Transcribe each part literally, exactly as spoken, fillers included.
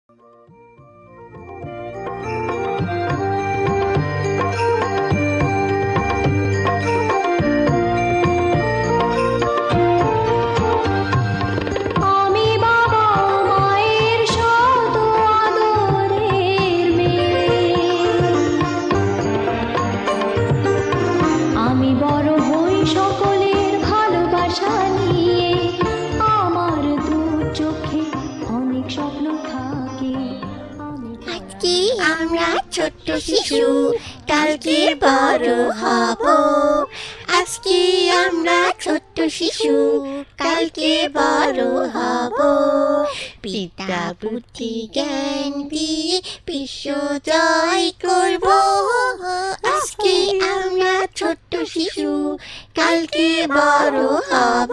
ছোট্ট শিশু কালকে বড় হব। আজকে আমরা ছোট্ট শিশু কালকে বড় হব। পিতা বুদ্ধি জ্ঞান দিয়ে বিশ্ব জয় করব। আজকে আমরা ছোট্ট শিশু কালকে বড় হব।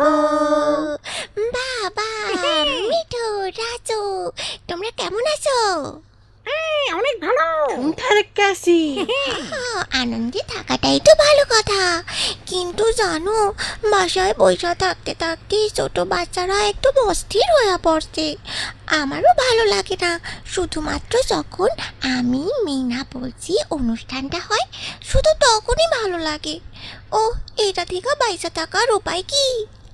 বাবা, মিঠু, রাজু, তোমরা কেমন আছো? অনেক ভালো। আনন্দে থাকাটাই তো ভালো কথা, কিন্তু জানো বাসায় বসে থাকতে থাকতে ছোট বাচ্চারা একটু অস্থির হয়ে পড়ছে। আমারও ভালো লাগে না, শুধুমাত্র যখন আমি মিনা বলছি অনুষ্ঠানটা হয় শুধু তখনই ভালো লাগে। ও, এটা থেকে বাইসা থাকার উপায় কি?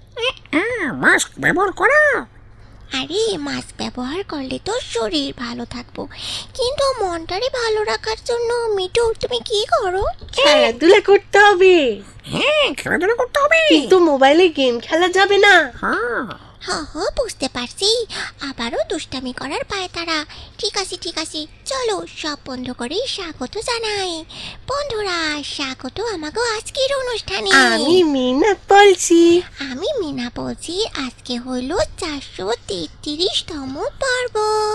মাস্ক ব্যবহার করা। আরে মাস্ক ব্যবহার করলে তো শরীর ভালো থাকবো, কিন্তু মনটারে ভালো রাখার জন্য মিঠু তুমি কি করো? খেলাধুলা করতে হবে। হ্যাঁ, খেলাধুলা করতে হবে, কিন্তু মোবাইলে গেম খেলা যাবে না। হ্যাঁ হ্যাঁ হ্যাঁ বুঝতে পারছি, আবারও দুষ্টামি করার পায় তারা। ঠিক আছে ঠিক আছে, চলো সব বন্ধ করে স্বাগত জানাই। বন্ধুরা, স্বাগত আমাকে আজকের অনুষ্ঠানে। আমি মিনা বলছি। আমি মিনা বলছি। আজকে হইল চারশো তেত্রিশতম পর্ব।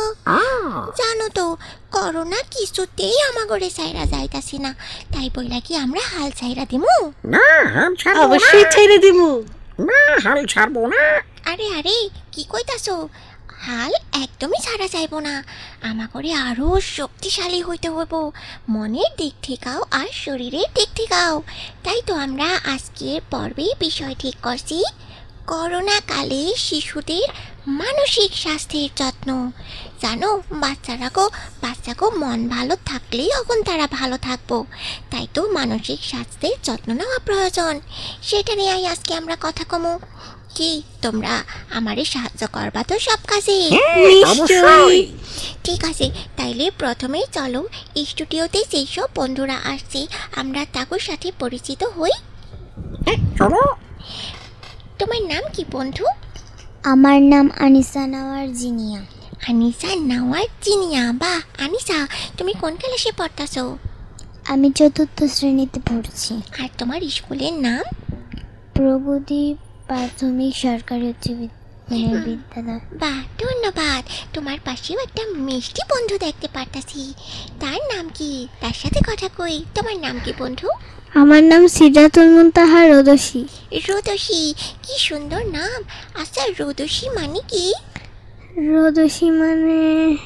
জানো তো করোনা কিছুতেই আমাগরে সাইরা যাইতাছি না, তাই বইলা কি আমরা হাল ছাইরা দিমু? না, হাল ছাড়বো না। অবশ্যই ছেড়ে দিমু। না, হাল ছাড়বো না। আরে আরে কি কইতাছো? হাল একদমই ছাড়া যাইব না, আমাগরে আরো শক্তিশালী হইতে হইব, মনের দিক থেকেও আর শরীরের দিক থেকেও। তাই তো আমরা আজকের পর্বে বিষয় ঠিক করছি, করোনা কালে শিশুদের মানসিক স্বাস্থ্যের যত্ন। জানো বাচ্চারাগো বাচ্চাগো মন ভালো থাকলেই এখন তারা ভালো থাকবো, তাই তো মানসিক স্বাস্থ্যের যত্ন নেওয়া প্রয়োজন। সেটা নিয়ে আজকে আমরা কথা কমো। কি তোমরা আমারে সাহায্য করবা তো সব কাজে? নিশ্চয়ই। ঠিক আছে, তাইলে প্রথমে চলো স্টুডিওতে যেই সব বন্ধুরা আসছে আমরা তাদের সাথে পরিচিত হই। চলো। তোমার নাম কি বন্ধু? আমার নাম আনিসা নাওয়ার জিনিয়া। আনিসা নাওয়ার জিনিয়া, বা আনিসা তুমি কোন ক্লাসে পড়তাছো? আমি চতুর্থ শ্রেণীতে পড়ছি। আর তোমার স্কুলের নাম? প্রগতি প্রাথমিক সরকারি উচ্চ বিদ্যালয়। বাহ, ধন্যবাদ। তোমার পাশেও একটা মিষ্টি বন্ধু দেখতে পারতাছি, তার নাম কি? তার সাথে কথা কই। তোমার নাম কি বন্ধু? আমার নাম সিরাতুল মুনতাহা রোদসী। রোদসী, কি সুন্দর নাম। আচ্ছা রোদসী মানে কি? রোদসী মানে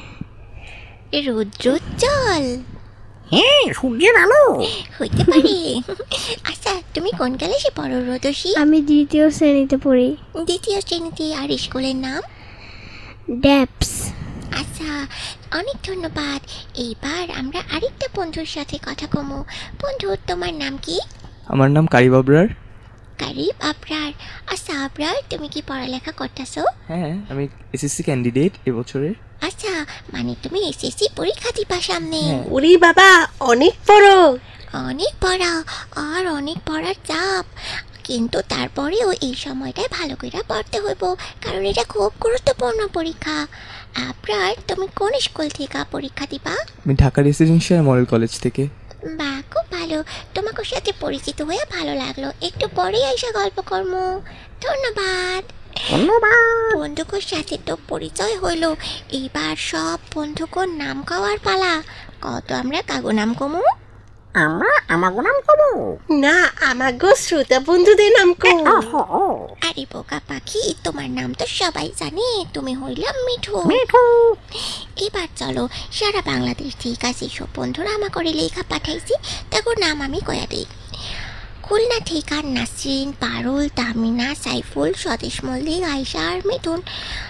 রৌদ্রোজ্জ্বল। হ্যাঁ, সূর্যের আলো হইতে পারে। আচ্ছা তুমি কোন ক্লাসে পড়ো রোদসী? আমি দ্বিতীয় শ্রেণীতে পড়ি। দ্বিতীয় শ্রেণীতে। আর স্কুলের নাম? ড্যাপস। আচ্ছা, অনেক ধন্যবাদ। এইবার আমরা আরেকটা বন্ধুর সাথে কথা কমো। বন্ধু তোমার নাম কি? আমার নাম কারিব আবরার। কারিব আবরার। আচ্ছা আবরার, তুমি কি পড়ালেখা করতেছো? হ্যাঁ, আমি এসএসসি ক্যান্ডিডেট এবছরের। আচ্ছা, মানে তুমি এসএসসি পরীক্ষা দিবা সামনে? ওরে বাবা, অনেক বড়। অনেক পড়া আর অনেক পড়ার চাপ, কিন্তু তারপরেও এই সময়টায় ভালো করে পড়তে হইব, কারণ এটা খুব গুরুত্বপূর্ণ পরীক্ষা। আবরার, তুমি কোন স্কুল থেকে পরীক্ষা দিবা? আমি ঢাকা রেসিডেন্সিয়াল মডেল কলেজ থেকে। বাহ, খুব ভালো। তোমাকে সাথে পরিচিত হয়ে ভালো লাগলো। একটু পরে এসে গল্প করব। ধন্যবাদ। ধন্যবাদ। বন্ধুকোর সাথে তো পরিচয় হইল, এইবার সব বন্ধুকোর নাম খাওয়ার পালা। কত আমরা কাগো নাম কমু? আমরা আমাগো নাম কব না, আমাগো শ্রোতা বন্ধুদের নাম কো। আরে বোকা পাখি, তোমার নাম তো সবাই জানে, তুমি হইলাম মিঠু। মিঠু। এবার চলো সারা বাংলাদেশ ঠিক আছে সব বন্ধুরা আমা করে লেখা পাঠাইছি, তারপর নাম আমি কয়া দিই। খুলনা থেকে নাসরিন, পারুল, তামিনা, সাইফুল, স্বদেশ মল্লিক, আয়শা আর মিথুন।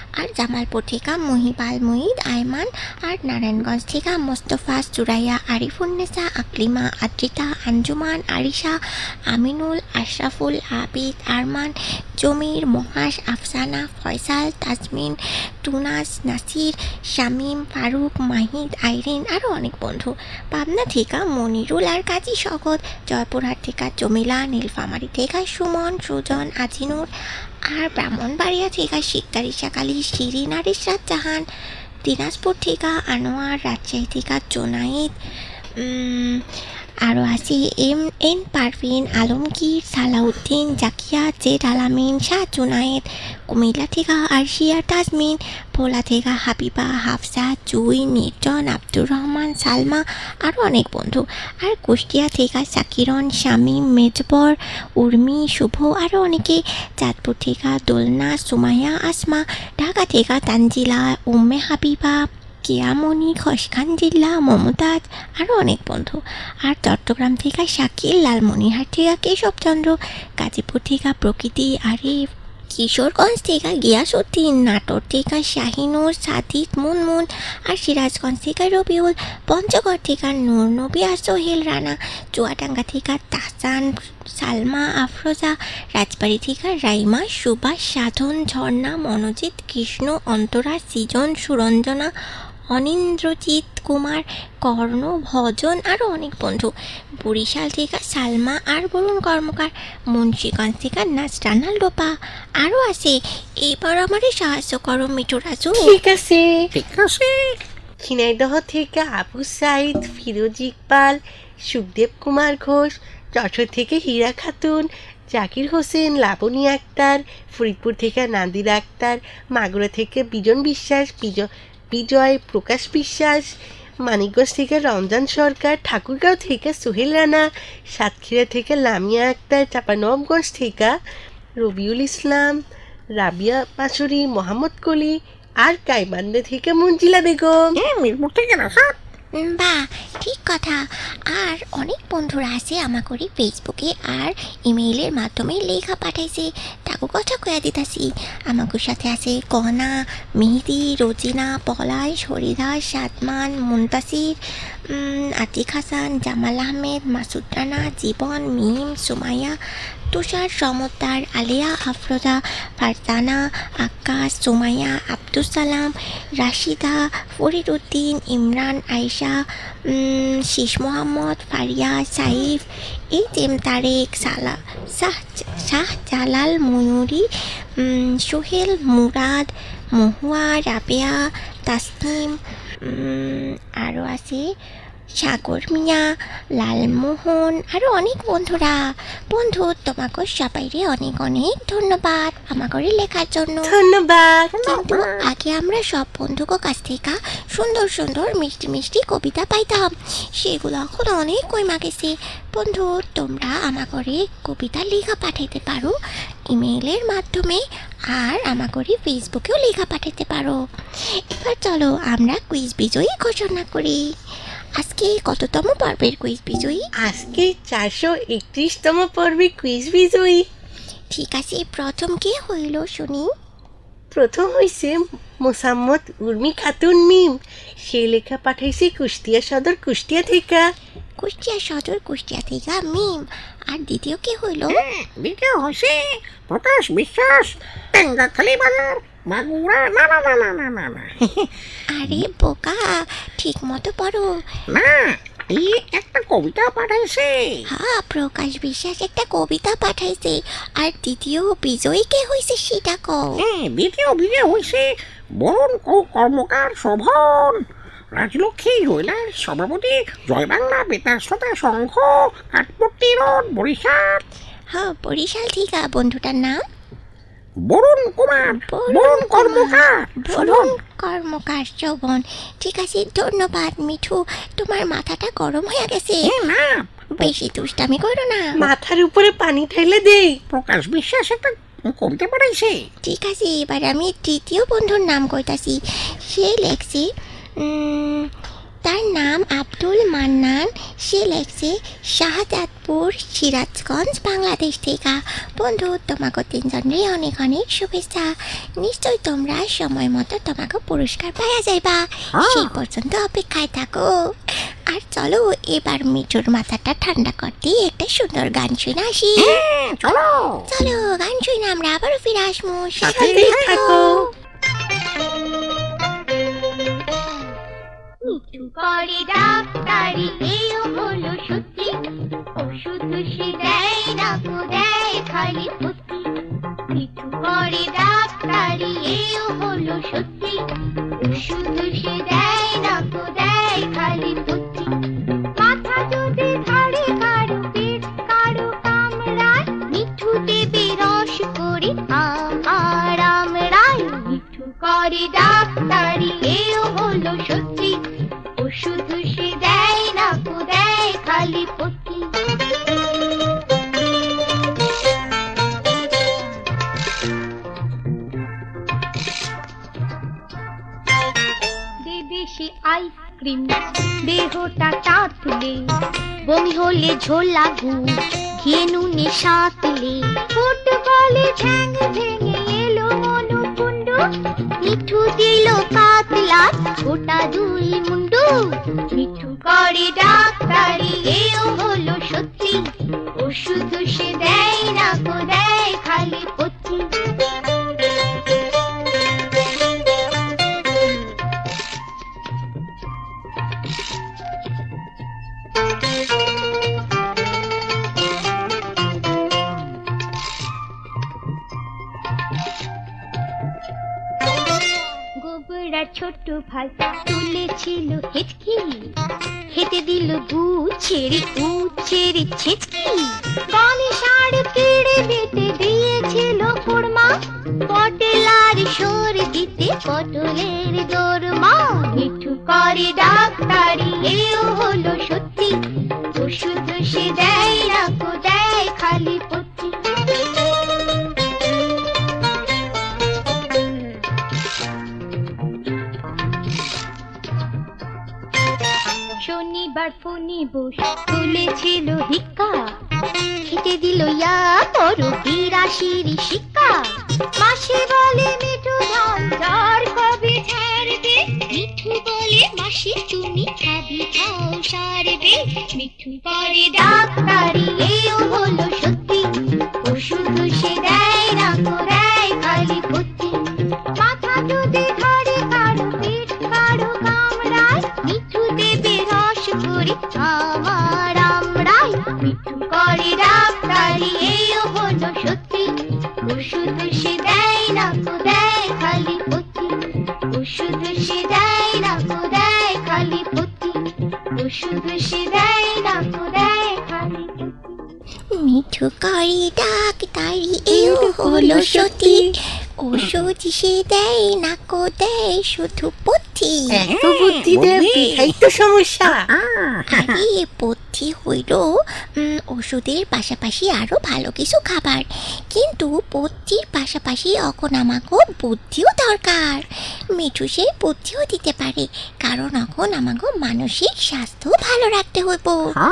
আর জামালপুর থেকে মহিপাল মুহিদ আয়মান, আর নারায়ণগঞ্জ থেকে মোস্তফা, সুরাইয়া, আরিফুন্নেসা, আকলিমা, আদ্রিতা, আঞ্জুমান, আরিশা, আমিনুল, আশরাফুল, আবিদ, আরমান, জমির, মহাস, আফসানা, ফয়সাল, তাজমিন, টুনাস, নাসির, শামীম, ফারুক, মাহিদ, আইরিন, আরও অনেক বন্ধু। পাবনা থেকে মনিরুল আর কাজী শকত, জয়পুরহাট থেকে জমিলা, নীলফামারী থেকে সুমন, সুজন, আজিনুর, আর ব্রাহ্মণবাড়িয়া থেকে শিকদারি শাকালি, শিরিন আর ইশরাত জাহান, দিনাজপুর থেকে আনোয়ার, রাজশাহী থেকে জোনাইদ, আরও আছে M N Parvin, Alamgir, Salauddin, Zakia, Z Alamin, Shah Junaid, Comilla থেকে আরশিয়া, তাজমিন, ভোলা থেকে হাবিবা, হাফসা, জুই, নির্জন, আব্দুর রহমান, সালমা, আরও অনেক বন্ধু। আর কুষ্টিয়া থেকে সাকিরন, শামীম, মেজবর, উর্মি, শুভ, আরও অনেকে। চাঁদপুর থেকে দোলনা, সুমাইয়া, আসমা, ঢাকা থেকে তানজিলা, উম্মে হাবিবা, কেয়ামনি, খসখান জিল্লা, মমতাজ, আরও অনেক বন্ধু। আর চট্টগ্রাম থেকে শাকিল, লালমনিরহাট থেকে কেশবচন্দ্র, গাজীপুর থেকে প্রকৃতি, আরিফ, কিশোরগঞ্জ থেকে গিয়াসউদ্দিন, নাটোর থেকে শাহিনুর, সাদিক, মুনমুন, আর সিরাজগঞ্জ থেকে রবিউল, পঞ্চগড় থেকে নূর নবী আর সোহেল রানা, চুয়াডাঙ্গা থেকে তাহসান, সালমা, আফরোজা, রাজবাড়ি থেকে রাইমা, সুভাষ, সাধন, ঝর্ণা, মনোজিৎ, কৃষ্ণ, অন্তরা, সৃজন, সুরঞ্জনা, অনিন্দ্রজিৎ কুমার, কর্ণ, ভজন, আরও অনেক বন্ধু। বরিশাল থেকে সালমা আর বরুণ কর্মকার, মুন্সিগঞ্জ থেকে নাজরানা লোপা, আরও আছে। এবার আমারে সাহায্য করো মিঠু রাজু। ঠিক আছে। ঠিক আছে। ঝিনাইদহ থেকে আবু সাইদ, ফিরোজ ইকবাল, সুখদেব কুমার ঘোষ, যশোর থেকে হীরা খাতুন, জাকির হোসেন, লাবণী আক্তার, ফরিদপুর থেকে নাদিরা আক্তার, মাগুরা থেকে বিজন বিশ্বাস, বিজয় বিজয় প্রকাশ বিশ্বাস, মানিকগঞ্জ থেকে রমজান সরকার, ঠাকুরগাঁও থেকে সোহেল রানা, সাতক্ষীরা থেকে লামিয়া আক্তার, চাঁপানবাবগঞ্জ থেকে রবিউল ইসলাম, রাবিয়া পাশরি, মোহাম্মদ কলি, আর গাইবান্ধা থেকে মঞ্জিলা বেগম। হ্যাঁ, মিরপুর থেকে রাসাত। বাহ, ঠিক কথা। আর অনেক বন্ধুরা আছে আমাকে ফেসবুকে আর ইমেইলের মাধ্যমে লেখা পাঠাইছে, তাকে কথা কয়া দিতাছি। আমাকে সাথে আছে কহনা, মেহেদি, রোজিনা, পলাশ, হরিদাস, সাদমান, মুনতাসির, আতিক হাসান, জামাল আহমেদ, মাসুদ রানা, জীবন, মিম, সুমাইয়া, তুষার, সমদ্দার, আলিয়া, আফরোজা, ফারজানা, আকাশ, সুমাইয়া, আব্দুল সালাম, রাশিদা, ফরিদ উদ্দিন, ইমরান, আয়েশা, শীষ মোহাম্মদ, ফারিয়া, সাইফ, এই তেম তারেক, সালা শাহ শাহ জালাল, ময়ূরী, সোহেল, মুরাদ, মহুয়া, রাবেয়া, তাসনিম, আরও আছে সাগর মিয়া, লালমোহন, আরও অনেক বন্ধুরা। বন্ধু, তোমাকে সবাইরে অনেক অনেক ধন্যবাদ আমাকে লেখার জন্য। ধন্যবাদ। কিন্তু আগে আমরা সব বন্ধুকে কাছ থেকে সুন্দর সুন্দর মিষ্টি মিষ্টি কবিতা পাইতাম, সেগুলো এখন অনেক কমে গেছে। বন্ধু, তোমরা আমাকে কবিতা লেখা পাঠাইতে পারো ইমেইলের মাধ্যমে, আর আমাকে ফেসবুকেও লেখা পাঠাইতে পারো। এবার চলো আমরা কুইজ বিজয়ী ঘোষণা করি। আজকে কততম পর্বের কুইজ বিজয়ী? আজকে চারশো একত্রিশতম পর্বে কুইজ বিজয়ী। ঠিক আছে, প্রথম কে হইল শুনি? প্রথম হয়েছে মোসাম্মদ উর্মি খাতুন মিম, সে লেখা পাঠাইছে কুষ্টিয়া সদর কুষ্টিয়া থেকে। কুষ্টিয়া সদর কুষ্টিয়া থেকে মিম। আর দ্বিতীয় কে হইল? দ্বিতীয় হয়েছে প্রকাশ বিশ্বাস, টেঙ্গাখালী বাজার, মাগুরা। না না না না না না না আরে বোকা, ঠিক মতো পড়ো। না, এই একটা কবিতা পাঠাইছে। হ্যাঁ, প্রকাশ বিশ্বাস একটা কবিতা পাঠাইছে। আর দ্বিতীয় বিজয়ী কে হয়েছে সেটা কও। হ্যাঁ, দ্বিতীয় বিজয় হয়েছে বরুণ কর্মকার শোভন, রাজলক্ষ্মী জুয়েলার সভাপতি, জয় বাংলা বেতার শ্রোতা সংঘ, কাঠপট্টি রোড, বরিশাল। হ্যাঁ, বরিশাল থেকে। বন্ধুটার নাম বরুণ কুমার, বরুণ কর্মকার বরুণ কর্মকার শোভন। ঠিক আছে, ধন্যবাদ মিঠু, তোমার মাথাটা গরম হয়ে গেছে। না, বেশি দুষ্টামি করো না। মাথার উপরে পানি ঢেলে দেই। প্রকাশ বিশ্বাস একটা কবিতা পাঠাইছে। ঠিক আছে, এবার আমি তৃতীয় বন্ধুর নাম কইতাছি। সে লেখছে, তার নাম আব্দুল মান্নান, সে লেখছে শাহজাদপুর সিরাজগঞ্জ বাংলাদেশ থেকে। বন্ধু, তোমাকে তিনজনের অনেক অনেক শুভেচ্ছা। নিশ্চয় তোমরা সময় মতো তোমাকে পুরস্কার পাওয়া যাইবা। সেই পর্যন্ত অপেক্ষায় থাকো। আর চলো এবার মিঠুর মাথাটা ঠান্ডা করতে একটা সুন্দর গান শুনে আসি। চলো চলো গান শুনে আমরা আবারও ফিরে আসবো। সাথেই থাকো। মিঠু করে ডাক্তারি এও হলো সত্যি, ওষুধ সে দেয় না গো দেয় খালি পুঁতি। মিঠু করে ডাক্তারি এও হলো সত্যি, ওষুধ সে দেয় না গো দেয় খালি পুঁতি। মাথা যদি ধরে কারো পেট কারো কামড়ায়, মিঠু দেবে রস করে আমার আমরায়। মিঠু করে ডাক্তারি এও হলো সত্যি, ওষুধ সে দেয় না গো দেয় খালি পুঁতি। দেবে সে আইসক্রিম দেহটা তাতলে, বমি হলে ঝোল লাগু ঘিয়ে নুনে সাতলে। ফুটবলে ঠ্যাং ভেঙে এলো মনুকুণ্ড, মিঠু দিল কাতলা গোটা দুই মুন্ডু। মিঠু করে ডাক্তারি এও হলো সত্যি, ওষুধ সে দেয় না গো দেয় খালি পুঁতি। গোবরা ছোট ভাই তুলেছিল হেঁচকি, খেতে দিল দু ছেড়ে উ ছেড়ে ছেচকি। গণেশ আর কেড়ে বেটে দিয়েছিল কোরমা, পটল আর সর দিতে পটলের দোরমা। মিঠু করে ডাক্তারি এও হলো সত্যি, ওষুধ সে দেয় না গো দেয় খালি পুঁতি। শনিবার ফোনে বস তুলেছিল হিক্কা, খেতে দিল ইয়া তোর বিরাশির শিক্ষা। মাসি বলে মিঠু ধান যার কবে ছাড়বে, মিঠু বলে মাসি তুমি খাবি খাও সারবে। মিঠু করে ডাক্তারি এও হলো সত্যি, ওষুধ সে দেয় না গো দেয় খালি পুঁতি। মাথা যদি ধরে কারো পেট কারো কামড়ায়, মিঠু দেবে রস করে আমার আমরাই। মিঠু করে ডাক্তারি এও হলো সত্যি, ওষুধ সে দেয় না গো দেয় খালি পুঁতি। ওষুধ সে দেয় না গো দেয় খালি পুঁতি, ওষুধ সে দেয় না গো দেয় খালি পুঁতি। মিঠু করে ডাক্তারি এও হলো সত্যি, ওষুধ সে দেয় না গো দেয় শুধু পুঁতি। এত বুদ্ধি দেবী, এই তো সমস্যা। আরে বুদ্ধি হইল উম, ওষুধের পাশাপাশি আরো ভালো কিছু খাবার, কিন্তু বুদ্ধির পাশাপাশি এখন আমাকে বুদ্ধিও দরকার। মিঠু সেই বুদ্ধিও দিতে পারে, কারণ এখন আমাকে মানসিক স্বাস্থ্য ভালো রাখতে হইব।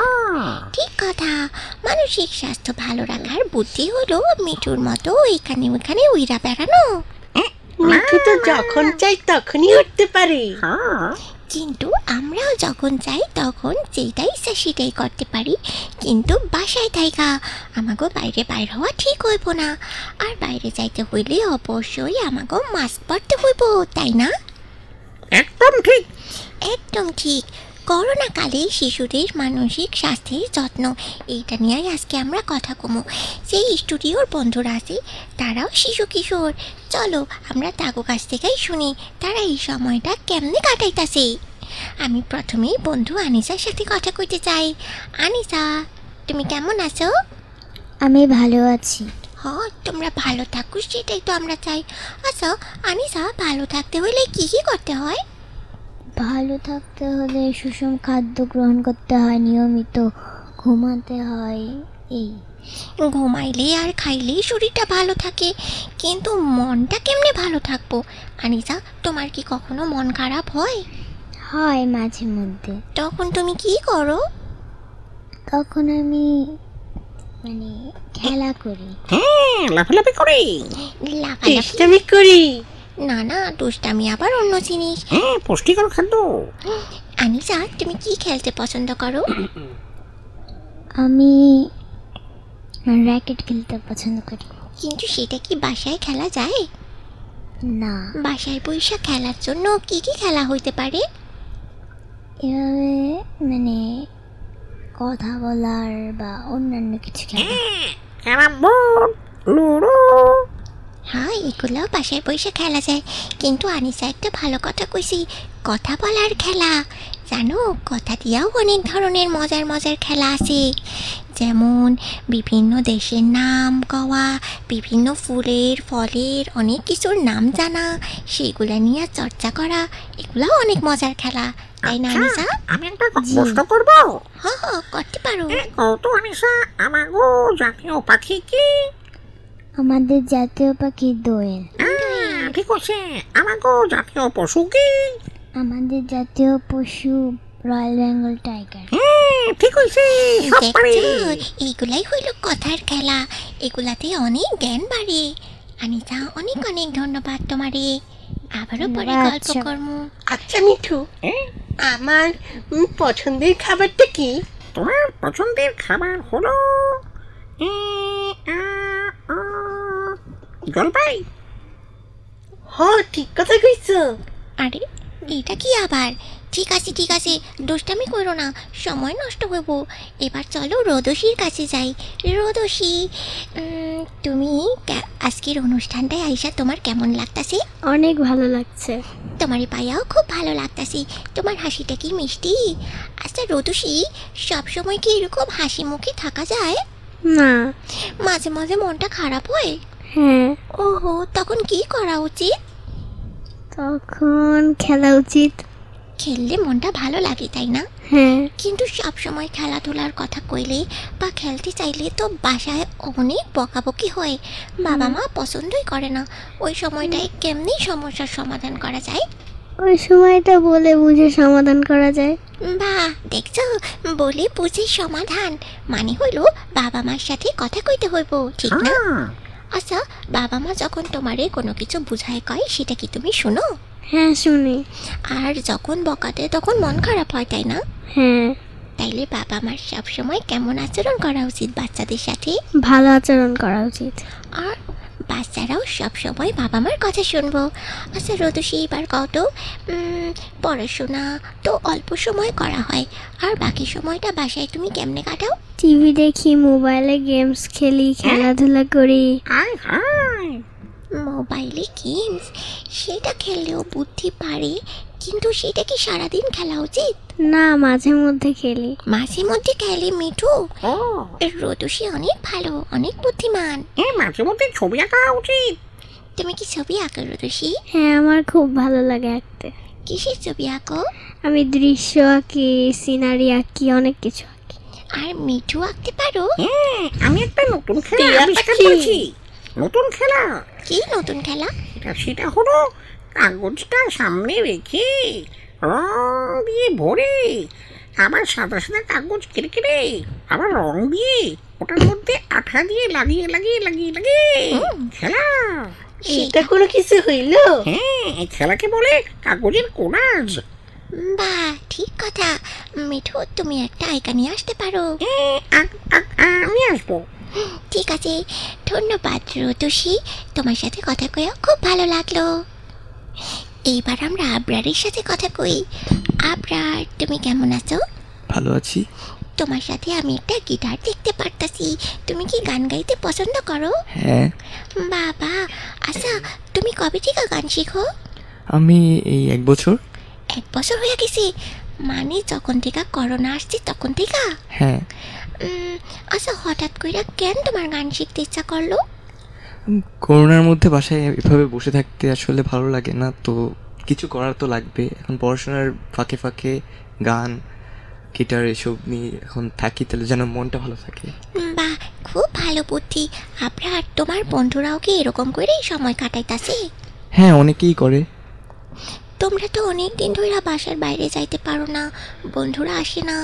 ঠিক কথা, মানসিক স্বাস্থ্য ভালো রাখার বুদ্ধি হলো মিঠুর মতো এখানে ওখানে উইরা বেড়ানো। মিঠু তো যখন চাই তখনই উঠতে পারে। কিন্তু আমরাও যখন চাই তখন যেটাই ইচ্ছা সেটাই করতে পারি, কিন্তু বাসায় থাইকা আমাকে বাইরে বাইর হওয়া ঠিক হইব না। আর বাইরে যাইতে হইলে অবশ্যই আমাকে মাস্ক পরতে হইব, তাই না? একদম ঠিক। একদম ঠিক। করোনাকালে শিশুদের মানসিক স্বাস্থ্যের যত্ন, এইটা নিয়ে আজকে আমরা কথা কমু। সেই স্টুডিওর বন্ধুরা আছে, তারাও শিশু কিশোর। চলো আমরা তাগো কাছ থেকেই শুনি তারা এই সময়টা কেমনে কাটাইতাছে। আমি প্রথমেই বন্ধু আনিসার সাথে কথা কইতে চাই। আনিসা, তুমি কেমন আছো? আমি ভালো আছি। হ্যাঁ, তোমরা ভালো থাকো সেটাই তো আমরা চাই। আচ্ছা আনিসা, ভালো থাকতে হলে কি কি করতে হয়? ভালো থাকতে হলে সুষম খাদ্য গ্রহণ করতে হয়, নিয়মিত ঘুমাতে হয়। এই ঘুমাইলে আর খাইলে শরীরটা ভালো থাকে, কিন্তু মনটা কেমনে ভালো থাকবো? আনিসা, তোমার কি কখনো মন খারাপ হয়? হয় মাঝে মধ্যে। তখন তুমি কি করো? তখন আমি মানে খেলা করি। হ্যাঁ, লাফালাফি করি। লাফালাফি চেষ্টামি করি। না না, দুষ্টামি আবার অন্য জিনিস। হ্যাঁ, পুষ্টিকর খাদ্য। আনিসা, তুমি কি খেলতে পছন্দ করো? আমি র্যাকেট খেলতে পছন্দ করি। কিন্তু সেটা কি বাসায় খেলা যায়? না, বাসায় বৈশা খেলার জন্য কি কি খেলা হইতে পারে? এভাবে মানে কথা বলার বা অন্যান্য কিছু খেলা। Carrom board, ludo. হ্যাঁ, এগুলোও বাসায় বৈশা খেলা যায়। কিন্তু আনিসা একটা ভালো কথা কইছি, কথা বলার খেলা। জানো, কথা দিয়েও অনেক ধরনের মজার মজার খেলা আছে। যেমন বিভিন্ন দেশের নাম কওয়া, বিভিন্ন ফুলের ফলের অনেক কিছুর নাম জানা, সেগুলো নিয়ে চর্চা করা, এগুলোও অনেক মজার খেলা, তাই না আনিসা? আমি একটা প্রশ্ন করবো। হ্যাঁ হ্যাঁ, করতে পারো। এ, কত আনিসা, আমাগো জাতীয় পাখি কি? আমাদের জাতীয় পাখি দোয়েল। আহ, ঠিক আছে, আমাগো জাতীয় পশু কি? আমাদের জাতীয় পশু রয়্যাল বেঙ্গল টাইগার। হ্যাঁ, ঠিক হয়েছে, সব পারি। দেখছো, এইগুলাই হইল কথার খেলা। এগুলাতে অনেক জ্ঞান বাড়ে। আনিসা, অনেক অনেক ধন্যবাদ তোমারে। আবারও পরে ধন্যবাদ, গল্প আচ্ছা। করবো। আচ্ছা মিঠু, হ্যাঁ, আমার উম, পছন্দের খাবারটা কি? তোমার পছন্দের খাবার হলো এ, আ, আ, জলপাই। হ, ঠিক কথা কইছো। আরে, এটা কি আবার? ঠিক আছে ঠিক আছে, দুষ্টামি করো না, সময় নষ্ট হইব। এবার চলো রোদসীর কাছে যাই। রোদসী, উম, তুমি কে- আজকের অনুষ্ঠানটায় আইসা তোমার কেমন লাগতাছে? অনেক ভালো লাগছে। তোমার পায়াও খুব ভালো লাগতাছে। তোমার হাসিটা কি মিষ্টি। আচ্ছা রোদসী, সবসময় কি এরকম হাসি মুখে থাকা যায়? না। মাঝে মাঝে মনটা খারাপ হয়? হ্যাঁ, ওহো, তখন কি করা উচিত? তখন খেলা উচিত। খেললে মনটা ভালো লাগে, তাই না? হ্যাঁ, কিন্তু সব সময় খেলাধুলার কথা কইলে বা খেলতে চাইলে তো বাসায় অনেক বকাবকি হয়, বাবা মা পছন্দই করে না। ওই সময়টায় কেমনি সমস্যার সমাধান করা যায়? ওই সময়টা বলে বুঝে সমাধান করা যায়। বাহ, দেখছো, বলে বুঝে সমাধান মানে হইল বাবা মার সাথে কথা কইতে হইব, ঠিক না? হ্যাঁ, আচ্ছা, বাবা মা যখন তোমারে কোনো কিছু বুঝায় কয়, সেটা কি তুমি শুনো? হ্যাঁ, শুনি। আর যখন বকাতে তখন মন খারাপ হয়, তাই না? হ্যাঁ, তাইলে বাবা মার সবসময় কেমন আচরণ করা উচিত বাচ্চাদের সাথে? ভালো আচরণ করা উচিত। আর বাচ্চারাও সবসময় বাবা মার কথা শুনবো। আচ্ছা রোদসী, এবার কত পড়াশোনা তো অল্প সময় করা হয়, আর বাকি সময়টা বাসায় তুমি কেমনে কাটাও? টিভি দেখি, মোবাইলে গেমস খেলি, খেলাধুলা করি। আয় হায়। মোবাইলে গেমস, সেটা খেললেও বুদ্ধি পারে, কিন্তু সেটা কি সারাদিন খেলা উচিত? না, মাঝে মধ্যে খেলি। মাঝে মধ্যে খেলে মিঠু। ও, রোদসী অনেক ভালো, অনেক বুদ্ধিমান। এ, মাঝে মধ্যে ছবি আঁকা উচিত। তুমি কি ছবি আঁকো রোদসী? হ্যাঁ, আমার খুব ভালো লাগে আঁকতে। কিসের ছবি আঁকো? আমি দৃশ্য আঁকি, সিনারি আঁকি, অনেক কিছু আঁকি। আর মিঠু আঁকতে পারো? হ্যাঁ, আমি একটা নতুন খেলা টিয়া আবিষ্কার পাখি। করেছি। নতুন খেলা, কি নতুন খেলা? এটা সেটা হলো কাগজটা সামনে রেখে রং দিয়ে ভরে, আবার সাদা সাদা কাগজ কেটে কেটে আবার রং দিয়ে ওটার মধ্যে আঠা দিয়ে লাগিয়ে লাগিয়ে লাগিয়ে লাগিয়ে খেলা। এটা কোনো কিছু হইল? হ্যাঁ, এই খেলাকে বলে কাগজের কোলাজ। বাহ, ঠিক কথা। মিঠু, তুমি একটা আইকা নিয়ে আসতে পারো। এ, আক- আক- আমি আসবো। ঠিক আছে, ধন্যবাদ রোদসী, তোমার সাথে কথা কয়েও খুব ভালো লাগলো। এইবার আমরা আবরারের সাথে কথা কই। আবরার, তুমি কেমন আছো? ভালো আছি। তোমার সাথে আমি একটা গিটার দেখতে পারতাছি। তুমি কি গান গাইতে পছন্দ করো? হ্যাঁ, বাবা, আচ্ছা তুমি কবে থেকে গান শিখো? আমি এই এক বছর। এক বছর হয়ে গেছে? মানে যখন থেকে করোনা আসছে তখন থেকে? হ্যাঁ, উম, আচ্ছা, হঠাৎ করে কেন তোমার গান শিখতে ইচ্ছা করলো? উম, করোনার মধ্যে বাসায় এভাবে বসে থাকতে আসলে ভালো লাগে না, তো কিছু করার তো লাগবে। এখন পড়াশোনার ফাঁকে ফাঁকে গান, গিটার এসব নিয়ে এখন থাকি, তাহলে যেন মনটা ভালো থাকে। বাহ, খুব ভালো বুদ্ধি। আপনার তোমার বন্ধুরাও কি এরকম করেই সময় কাটাইতাছে? হ্যাঁ, অনেকেই করে। তোমরা তো অনেক দিন ধরে বাসার বাইরে যাইতে পারো না, বন্ধুরা আসে না,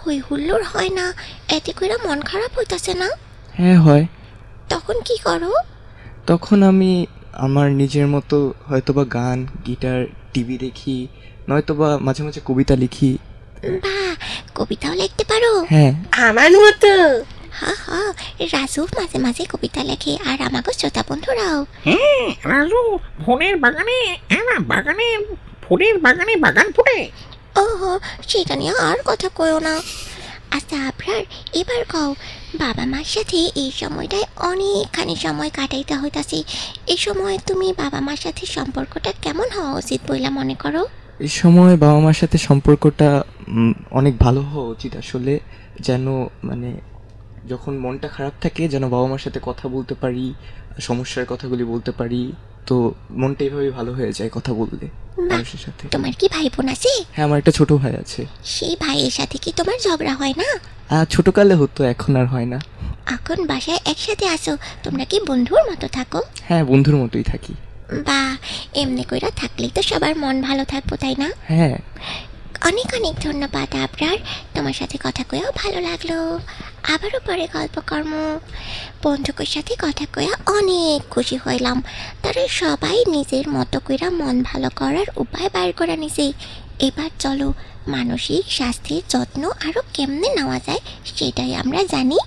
হই হুল্লোড় হয় না, এতে করে মন খারাপ হইতাছে না? হ্যাঁ হয়। তখন কি করো? তখন আমি আমার নিজের মতো হয়তোবা গান, গিটার, টিভি দেখি, নয়তোবা মাঝে মাঝে কবিতা লিখি। বা কবিতাও লিখতে পারো? হ্যাঁ। আমার মতো। হা হা, রাজু মাঝে মাঝে কবিতা লেখে, আর আমাকে শ্রোতা বন্ধুরাও। হ্যাঁ রাজু, ফোনের বাগানে হ্যাঁ না বাগানে ফুলের বাগানে বাগান ফুটে। ওহো, সেটা নিয়ে আর কথা কয়ো না। আচ্ছা আপনার এবার কও, বাবা মার সাথে এই সময়টায় অনেকখানি সময় কাটাইতে হইতাছে, এই সময় তুমি বাবা মার সাথে সম্পর্কটা কেমন হওয়া উচিত বইলা মনে করো? এই সময় বাবা মার সাথে সম্পর্কটা উম, অনেক ভালো হওয়া উচিত আসলে, যেন মানে যখন মনটা খারাপ থাকে যেন বাবা মার সাথে কথা বলতে পারি, সমস্যার কথাগুলি বলতে পারি, তো মনটা এইভাবেই ভালো হয়ে যায় কথা বললে মানুষের সাথে। তোমার কি ভাই বোন আছে? হ্যাঁ, আমার একটা ছোট ভাই আছে। সেই ভাইয়ের সাথে কি তোমার ঝগড়া হয় না? আর ছোটকালে হতো, এখন আর হয় না। এখন বাসায় একসাথে আসো, তোমরা কি বন্ধুর মতো থাকো? হ্যাঁ, বন্ধুর মতোই থাকি। বা এমনি কইরা থাকলেই তো সবার মন ভালো থাকবো, তাই না? হ্যাঁ। অনেক অনেক ধন্যবাদ আপনার, তোমার সাথে কথা কয়েও ভালো লাগলো। আবারও পরে গল্প কর্ম। বন্ধুকের সাথে কথা কয়া অনেক খুশি হইলাম, তারা সবাই নিজের মতো কইরা মন ভালো করার উপায় বাইর করে নিছে। এবার চলো মানসিক স্বাস্থ্যের যত্ন আরও কেমনে নেওয়া যায় সেটাই আমরা জানি,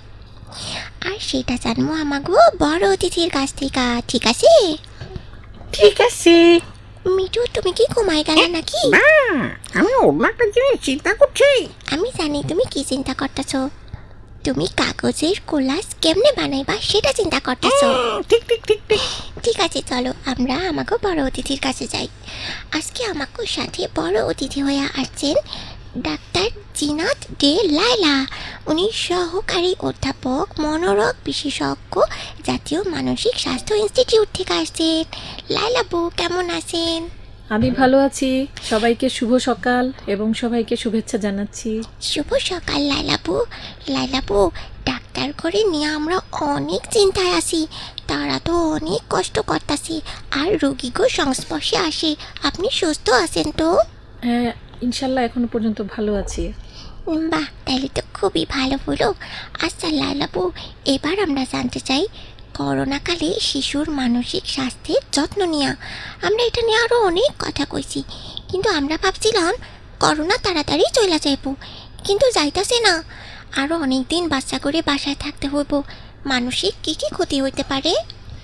আর সেটা জানবো আমাগো বড় অতিথির কাছ থেকে। ঠিক আছে? ঠিক আছে। মিঠু, তুমি কি ঘুমাই গেলে নাকি? না, আমি অন্য একটা জিনিস চিন্তা করছি। আমি জানি তুমি কি চিন্তা করতেছো, তুমি কাগজের কোলাজ কেমনে বানাইবা সেটা চিন্তা করতেছো। ঠিক ঠিক ঠিক ঠিক। ঠিক আছে, চলো আমরা আমাকে বড় অতিথির কাছে যাই। আজকে আমাকে সাথে বড় অতিথি হয়ে আসছেন ডাক্তার জিনাত ডে লায়লা। উনি সহকারী অধ্যাপক, মনোরোগ বিশেষজ্ঞ, জাতীয় মানসিক স্বাস্থ্য ইনস্টিটিউট থেকে আসছেন। লায়লা বউ কেমন আছেন? আমি ভালো আছি। সবাইকে শুভ সকাল এবং সবাইকে শুভেচ্ছা জানাচ্ছি। শুভ সকাল লাইলাবু। লাইলাবু, ডাক্তার করে নিয়ে আমরা অনেক চিন্তায় আছি, তারা তো অনেক কষ্ট করতেছি, আর রোগীগো সংস্পর্শে আসে। আপনি সুস্থ আছেন তো? হ্যাঁ, ইনশাল্লাহ এখনো পর্যন্ত ভালো আছি। বাহ, তাহলে তো খুবই ভালো হলো। আচ্ছা লাইলাবু, এবার আমরা জানতে চাই করোনাকালে শিশুর মানসিক স্বাস্থ্যের যত্ন নেওয়া। আমরা এটা নিয়ে আরও অনেক কথা কইছি, কিন্তু আমরা ভাবছিলাম করোনা তাড়াতাড়ি চলে যাইব, কিন্তু যাইতাছে না। আরও অনেক দিন বাচ্চা করে বাসায় থাকতে হইব। মানসিক কী কী ক্ষতি হইতে পারে?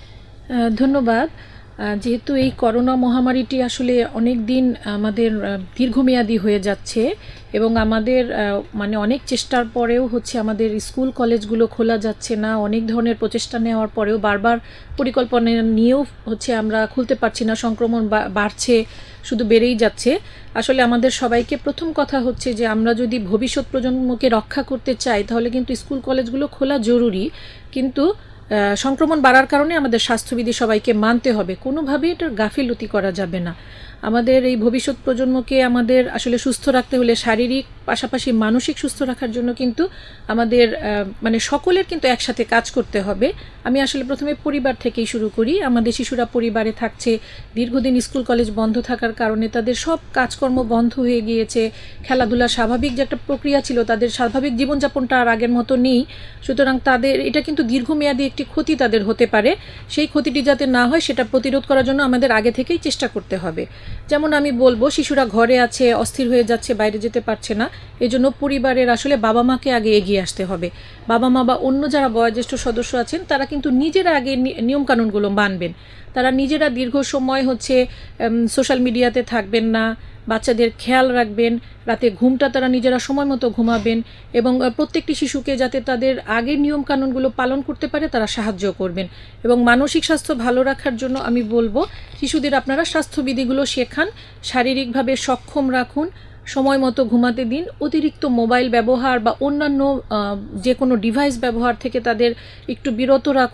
আহ, ধন্যবাদ। আহ, যেহেতু এই করোনা মহামারীটি আসলে অনেক দিন আমাদের আহ, দীর্ঘমেয়াদী হয়ে যাচ্ছে এবং আমাদের আহ, মানে অনেক চেষ্টার পরেও হচ্ছে আমাদের স্কুল কলেজগুলো খোলা যাচ্ছে না, অনেক ধরনের প্রচেষ্টা নেওয়ার পরেও বারবার পরিকল্পনা নিয়েও হচ্ছে আমরা খুলতে পারছি না, সংক্রমণ বাড়ছে, শুধু বেড়েই যাচ্ছে। আসলে আমাদের সবাইকে প্রথম কথা হচ্ছে যে আমরা যদি ভবিষ্যৎ প্রজন্মকে রক্ষা করতে চাই তাহলে কিন্তু স্কুল কলেজগুলো খোলা জরুরি, কিন্তু সংক্রমণ বাড়ার কারণে আমাদের স্বাস্থ্যবিধি সবাইকে মানতে হবে, কোনোভাবেই এটার গাফিলতি করা যাবে না। আমাদের এই ভবিষ্যৎ প্রজন্মকে আমাদের আসলে সুস্থ রাখতে হলে শারীরিক পাশাপাশি মানসিক সুস্থ রাখার জন্য কিন্তু আমাদের মানে সকলের কিন্তু একসাথে কাজ করতে হবে। আমি আসলে প্রথমে পরিবার থেকেই শুরু করি। আমাদের শিশুরা পরিবারে থাকছে, দীর্ঘদিন স্কুল কলেজ বন্ধ থাকার কারণে তাদের সব কাজকর্ম বন্ধ হয়ে গিয়েছে, খেলাধুলা স্বাভাবিক যে একটা প্রক্রিয়া ছিল তাদের স্বাভাবিক জীবনযাপনটা আর আগের মতো নেই। সুতরাং তাদের এটা কিন্তু দীর্ঘমেয়াদী একটি ক্ষতি তাদের হতে পারে। সেই ক্ষতিটি যাতে না হয় সেটা প্রতিরোধ করার জন্য আমাদের আগে থেকেই চেষ্টা করতে হবে। যেমন আমি বলবো, শিশুরা ঘরে আছে, অস্থির হয়ে যাচ্ছে, বাইরে যেতে পারছে না, এই জন্য পরিবারের আসলে বাবা মাকে আগে এগিয়ে আসতে হবে। বাবা মা বা অন্য যারা বয়োজ্যেষ্ঠ সদস্য আছেন তারা কিন্তু নিজেরা আগে নিয়মকানুনগুলো মানবেন। তারা নিজেরা দীর্ঘ সময় হচ্ছে সোশ্যাল মিডিয়াতে থাকবেন না, বাচ্চাদের খেয়াল রাখবেন, রাতে ঘুমটা তারা নিজেরা সময় মতো ঘুমাবেন এবং প্রত্যেকটি শিশুকে যাতে তাদের আগের নিয়মকানুনগুলো পালন করতে পারে তারা সাহায্য করবেন। এবং মানসিক স্বাস্থ্য ভালো রাখার জন্য আমি বলবো শিশুদের আপনারা স্বাস্থ্যবিধিগুলো শেখান, শারীরিকভাবে সক্ষম রাখুন, সময় মতো ঘুমাতে দিন, অতিরিক্ত মোবাইল ব্যবহার বা অন্যান্য যে কোনো ডিভাইস ব্যবহার থেকে তাদের একটু বিরত রাখুন।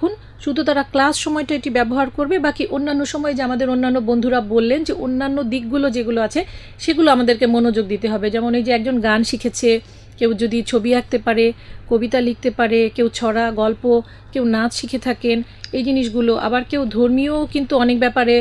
শুধু তারা ক্লাস সময়টা এটি ব্যবহার করবে, বাকি অন্যান্য সময় যে আমাদের অন্যান্য বন্ধুরা বললেন যে অন্যান্য দিকগুলো যেগুলো আছে সেগুলো আমাদেরকে মনোযোগ দিতে হবে। যেমন এই যে একজন গান শিখেছে, কেউ যদি ছবি আঁকতে পারে, কবিতা লিখতে পারে, কেউ ছড়া গল্প, কেউ নাচ শিখে থাকেন, এই জিনিসগুলো। আবার কেউ ধর্মীয় কিন্তু অনেক ব্যাপারে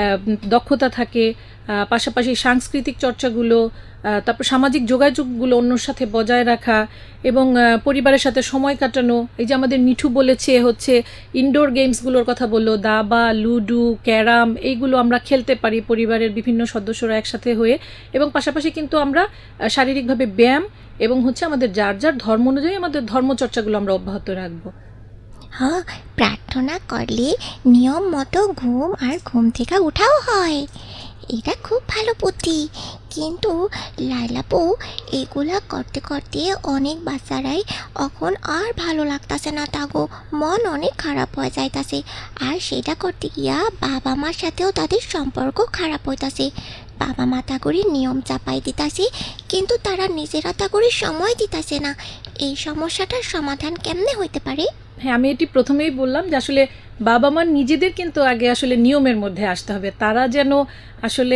দক্ষতা থাকে, পাশাপাশি সাংস্কৃতিক চর্চাগুলো, তারপর সামাজিক যোগাযোগগুলো অন্যর সাথে বজায় রাখা এবং পরিবারের সাথে সময় কাটানো। এই যে আমাদের মিঠু বলেছে হচ্ছে ইনডোর গেমসগুলোর কথা বললো, দাবা, লুডো, ক্যারাম, এইগুলো আমরা খেলতে পারি পরিবারের বিভিন্ন সদস্যরা একসাথে হয়ে। এবং পাশাপাশি কিন্তু আমরা শারীরিকভাবে ব্যায়াম এবং হচ্ছে আমাদের যার যার ধর্ম অনুযায়ী আমাদের ধর্মচর্চাগুলো আমরা অব্যাহত রাখবো। হ্যাঁ, প্রার্থনা করলে নিয়ম মতো ঘুম আর ঘুম থেকে উঠাও হয়। এটা খুব ভালো বুদ্ধি। কিন্তু লাইলাপু, এগুলা করতে করতে অনেক বাচ্চারাই এখন আর ভালো লাগতাছে না, তাগো মন অনেক খারাপ হয়ে যাইতাছে। আর সেটা করতে গিয়া বাবা মার সাথেও তাদের সম্পর্ক খারাপ হইতাছে। বাবা মা তা করে নিয়ম চাপাই দিতাছে, কিন্তু তারা নিজেরা তা করে সময় দিতাছে না। এই সমস্যাটার সমাধান কেমনে হইতে পারে? হ্যাঁ, আমি এটি প্রথমেই বললাম যে আসলে বাবা মার নিজেদের কিন্তু আগে আসলে নিয়মের মধ্যে আসতে হবে। তারা যেন আসলে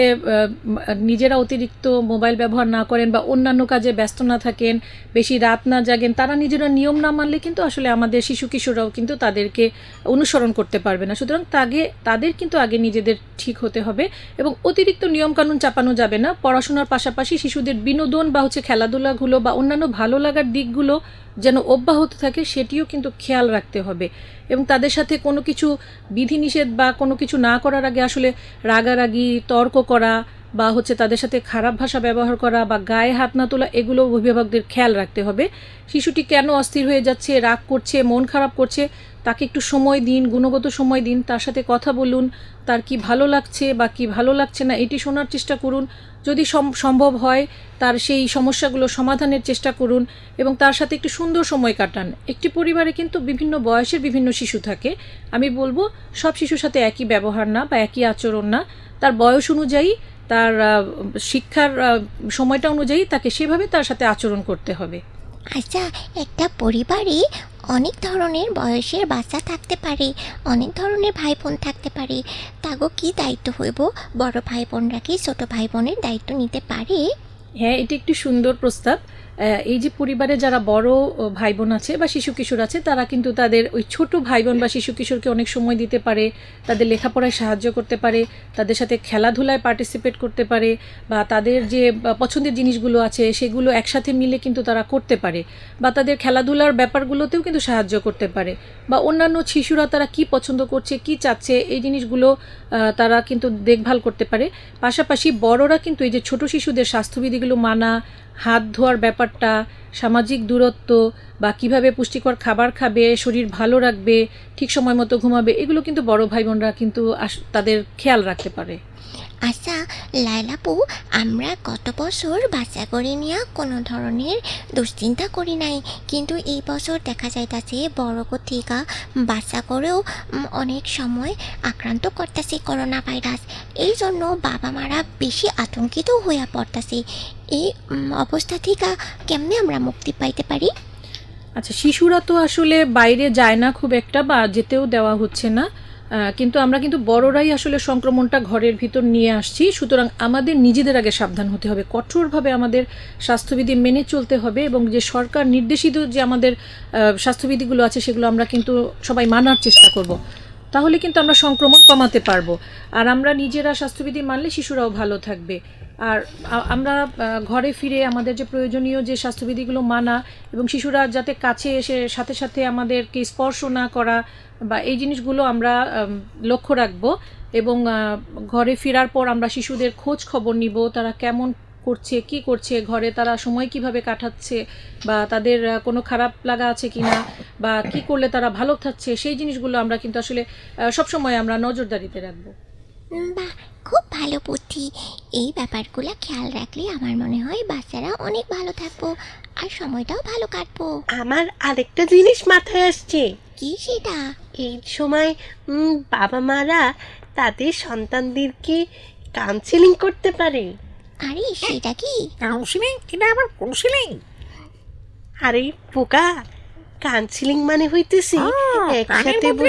নিজেরা অতিরিক্ত মোবাইল ব্যবহার না করেন বা অন্যান্য কাজে ব্যস্ত না থাকেন, বেশি রাত না জাগেন। তারা নিজেরা নিয়ম না মানলে কিন্তু আসলে আমাদের শিশু কিশোররাও কিন্তু তাদেরকে অনুসরণ করতে পারবে না। সুতরাং তাকে তাদের কিন্তু আগে নিজেদের ঠিক হতে হবে এবং অতিরিক্ত নিয়মকানুন চাপানো যাবে না। পড়াশোনার পাশাপাশি শিশুদের বিনোদন বা হচ্ছে খেলাধুলাগুলো বা অন্যান্য ভালো লাগার দিকগুলো যেন অব্যাহত থাকে সেটিও কিন্তু খেয়াল রাখতে হবে। এবং তাদের সাথে কোনো কিছু বিধিনিষেধ বা কোনো কিছু না করার আগে আসলে রাগারাগি, তর্ক করা বা হচ্ছে তাদের সাথে খারাপ ভাষা ব্যবহার করা বা গায়ে হাত না তোলা, এগুলো অভিভাবকদের খেয়াল রাখতে হবে। শিশুটি কেন অস্থির হয়ে যাচ্ছে, রাগ করছে, মন খারাপ করছে, তাকে একটু সময় দিন, গুণগত সময় দিন, তার সাথে কথা বলুন, তার কি ভালো লাগছে বা কি ভালো লাগছে না এটি শোনার চেষ্টা করুন। যদি সম্ভব হয় তার সেই সমস্যাগুলো সমাধানের চেষ্টা করুন এবং তার সাথে একটু সুন্দর সময় কাটান। একটি পরিবারে কিন্তু বিভিন্ন বয়সের বিভিন্ন শিশু থাকে। আমি বলবো সব শিশুর সাথে একই ব্যবহার না বা একই আচরণ না, তার বয়স অনুযায়ী, তার শিক্ষার সময়টা অনুযায়ী তাকে সেভাবে তার সাথে আচরণ করতে হবে। আচ্ছা, একটা পরিবারে অনেক ধরনের বয়সের বাচ্চা থাকতে পারে, অনেক ধরনের ভাই বোন থাকতে পারে। তাগো কি দায়িত্ব হইব? বড় ভাই বোনরা কি ছোট ভাই বোনের দায়িত্ব নিতে পারে? হ্যাঁ, এটি একটি সুন্দর প্রস্তাব। এই যে পরিবারে যারা বড় ভাই বোন আছে বা শিশু কিশোর আছে, তারা কিন্তু তাদের ওই ছোট ভাই বোন বা শিশু কিশোরকে অনেক সময় দিতে পারে, তাদের লেখাপড়ায় সাহায্য করতে পারে, তাদের সাথে খেলাধুলায় পার্টিসিপেট করতে পারে বা তাদের যে পছন্দের জিনিসগুলো আছে সেগুলো একসাথে মিলে কিন্তু তারা করতে পারে বা তাদের খেলাধুলার ব্যাপারগুলোতেও কিন্তু সাহায্য করতে পারে বা অন্যান্য শিশুরা তারা কি পছন্দ করছে, কি চাচ্ছে, এই জিনিসগুলো তারা কিন্তু দেখভাল করতে পারে। পাশাপাশি বড়রা কিন্তু এই যে ছোট শিশুদের স্বাস্থ্যবিধিগুলো মানা, হাত ধোয়ার ব্যাপারটা, সামাজিক দূরত্ব বা কিভাবে পুষ্টিকর খাবার খাবে, শরীর ভালো রাখবে, ঠিক সময় মতো ঘুমাবে, এগুলো কিন্তু বড় ভাই বোনরা কিন্তু তাদের খেয়াল রাখতে পারে। আচ্ছা লাইলাপু, আমরা গত বছর বাচ্চা করে নিয়ে কোনো ধরনের দুশ্চিন্তা করি নাই, কিন্তু এই বছর দেখা যাইতাছে বড় থেকে বাচ্চা করেও অনেক সময় আক্রান্ত করতেছে করোনা ভাইরাস। এই জন্য বাবা মারা বেশি আতঙ্কিত হয়ে পড়তেছে। এই অবস্থা থেকে কেমনে আমরা মুক্তি পাইতে পারি? আচ্ছা, শিশুরা তো আসলে বাইরে যায় না খুব একটা বা যেতেও দেওয়া হচ্ছে না, কিন্তু আমরা কিন্তু বড়রাই আসলে সংক্রমণটা ঘরের ভিতর নিয়ে আসছি। সুতরাং আমাদের নিজেদের আগে সাবধান হতে হবে, কঠোরভাবে আমাদের স্বাস্থ্যবিধি মেনে চলতে হবে এবং যে সরকার নির্দেশিত যে আমাদের স্বাস্থ্যবিধিগুলো আছে সেগুলো আমরা কিন্তু সবাই মানার চেষ্টা করব। তাহলে কিন্তু আমরা সংক্রমণ কমাতে পারবো। আর আমরা নিজেরা স্বাস্থ্যবিধি মানলে শিশুরাও ভালো থাকবে। আর আমরা ঘরে ফিরে আমাদের যে প্রয়োজনীয় যে স্বাস্থ্যবিধিগুলো মানা এবং শিশুরা যাতে কাছে এসে সাথে সাথে আমাদেরকে স্পর্শ না করা বা এই জিনিসগুলো আমরা লক্ষ্য রাখবো এবং ঘরে ফেরার পর আমরা শিশুদের খোঁজ খবর নিব, তারা কেমন করছে, কি করছে, ঘরে তারা সময় কিভাবে কাটাচ্ছে বা তাদের কোনো খারাপ লাগা আছে কিনা বা কি করলে তারা ভালো থাকছে, সেই জিনিসগুলো আমরা কিন্তু আসলে সবসময় আমরা নজরদারিতে রাখবো। বাহ, খুব ভালো বুদ্ধি। এই ব্যাপারগুলো খেয়াল রাখলে আমার মনে হয় বাচ্চারা অনেক ভালো থাকবো আর সময়টাও ভালো কাটবো। আমার আরেকটা জিনিস মাথায় আসছে। কি সেটা? এই সময় বাবা মারা তাদের সন্তানদেরকে কাউন্সেলিং করতে পারে। আরে সেটা কি? কাউন্সিলিং? এটা আবার কাউন্সিলিং? আরে পোকা, কাউন্সিলিং মানে হইতেছে একসাথে বসে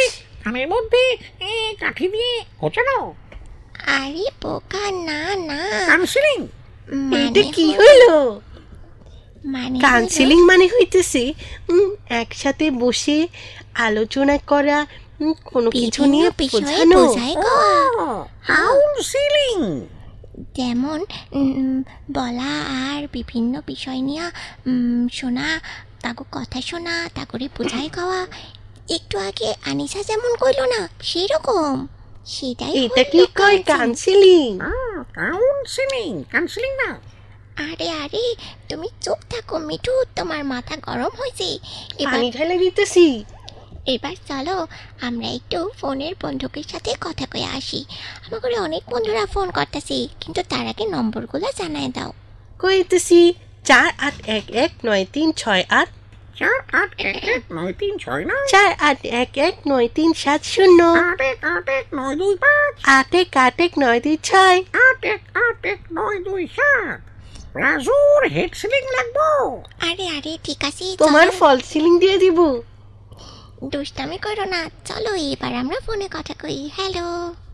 কানের মধ্যে এ, কাঠি দিয়ে ঘোচানো আরে বোকা, না না, কাউন্সিলিং। এটা মানে কি হলো- হইলো? মানে কাউন্সিলিং মানে হইতেছে উম, একসাথে বসে আলোচনা করা, উম, কোনো কিছু বিভিন্ন নিয়ে বিষয়ে বোঝানো। বোঝাই কওয়া। কাউন্সিলিং। যেমন উম, বলা আর বিভিন্ন বিষয় নিয়ে উম, শোনা, তাকে কথা শোনা, তাকে বোঝাই খাওয়া। একটু আগে আনিসা যেমন কইলো না, সেই রকম সেটাই এটা হলো কি কয় counseling। কাউন্সিলিং? কাউন্সিলিং কাউন্সিলিং না। আরে আরে তুমি চুপ থাকো মিঠু, তোমার মাথা গরম হয়েছে। এবার পানি ঢালে দিতেছি। এবার চলো আমরা একটু ফোনের বন্ধুকের সাথে কথা কয়ে আসি। আমার ঘরে অনেক বন্ধুরা ফোন করতেছে, কিন্তু তার আগে নম্বরগুলো জানায় দাও। কইতেছি চার আট এক এক নয় তিন ছয় আট, চার আট এক এক নয় তিন ছয় নয়, চার আট এক এক নয় তিন সাত শূন্য, আট এক আট এক নয় দুই পাঁচ, আট এক আট এক নয় দুই ছয়। আট এক আট এক নয় দুই সাত। রাজুর হেড সিলিং লাগবো। আরে আরে ঠিক আছে, তোমার চলো। ফল সিলিং দিয়ে দিব। দুষ্টামি করো না, চলো এবার আমরা ফোনে কথা কই। হ্যালো,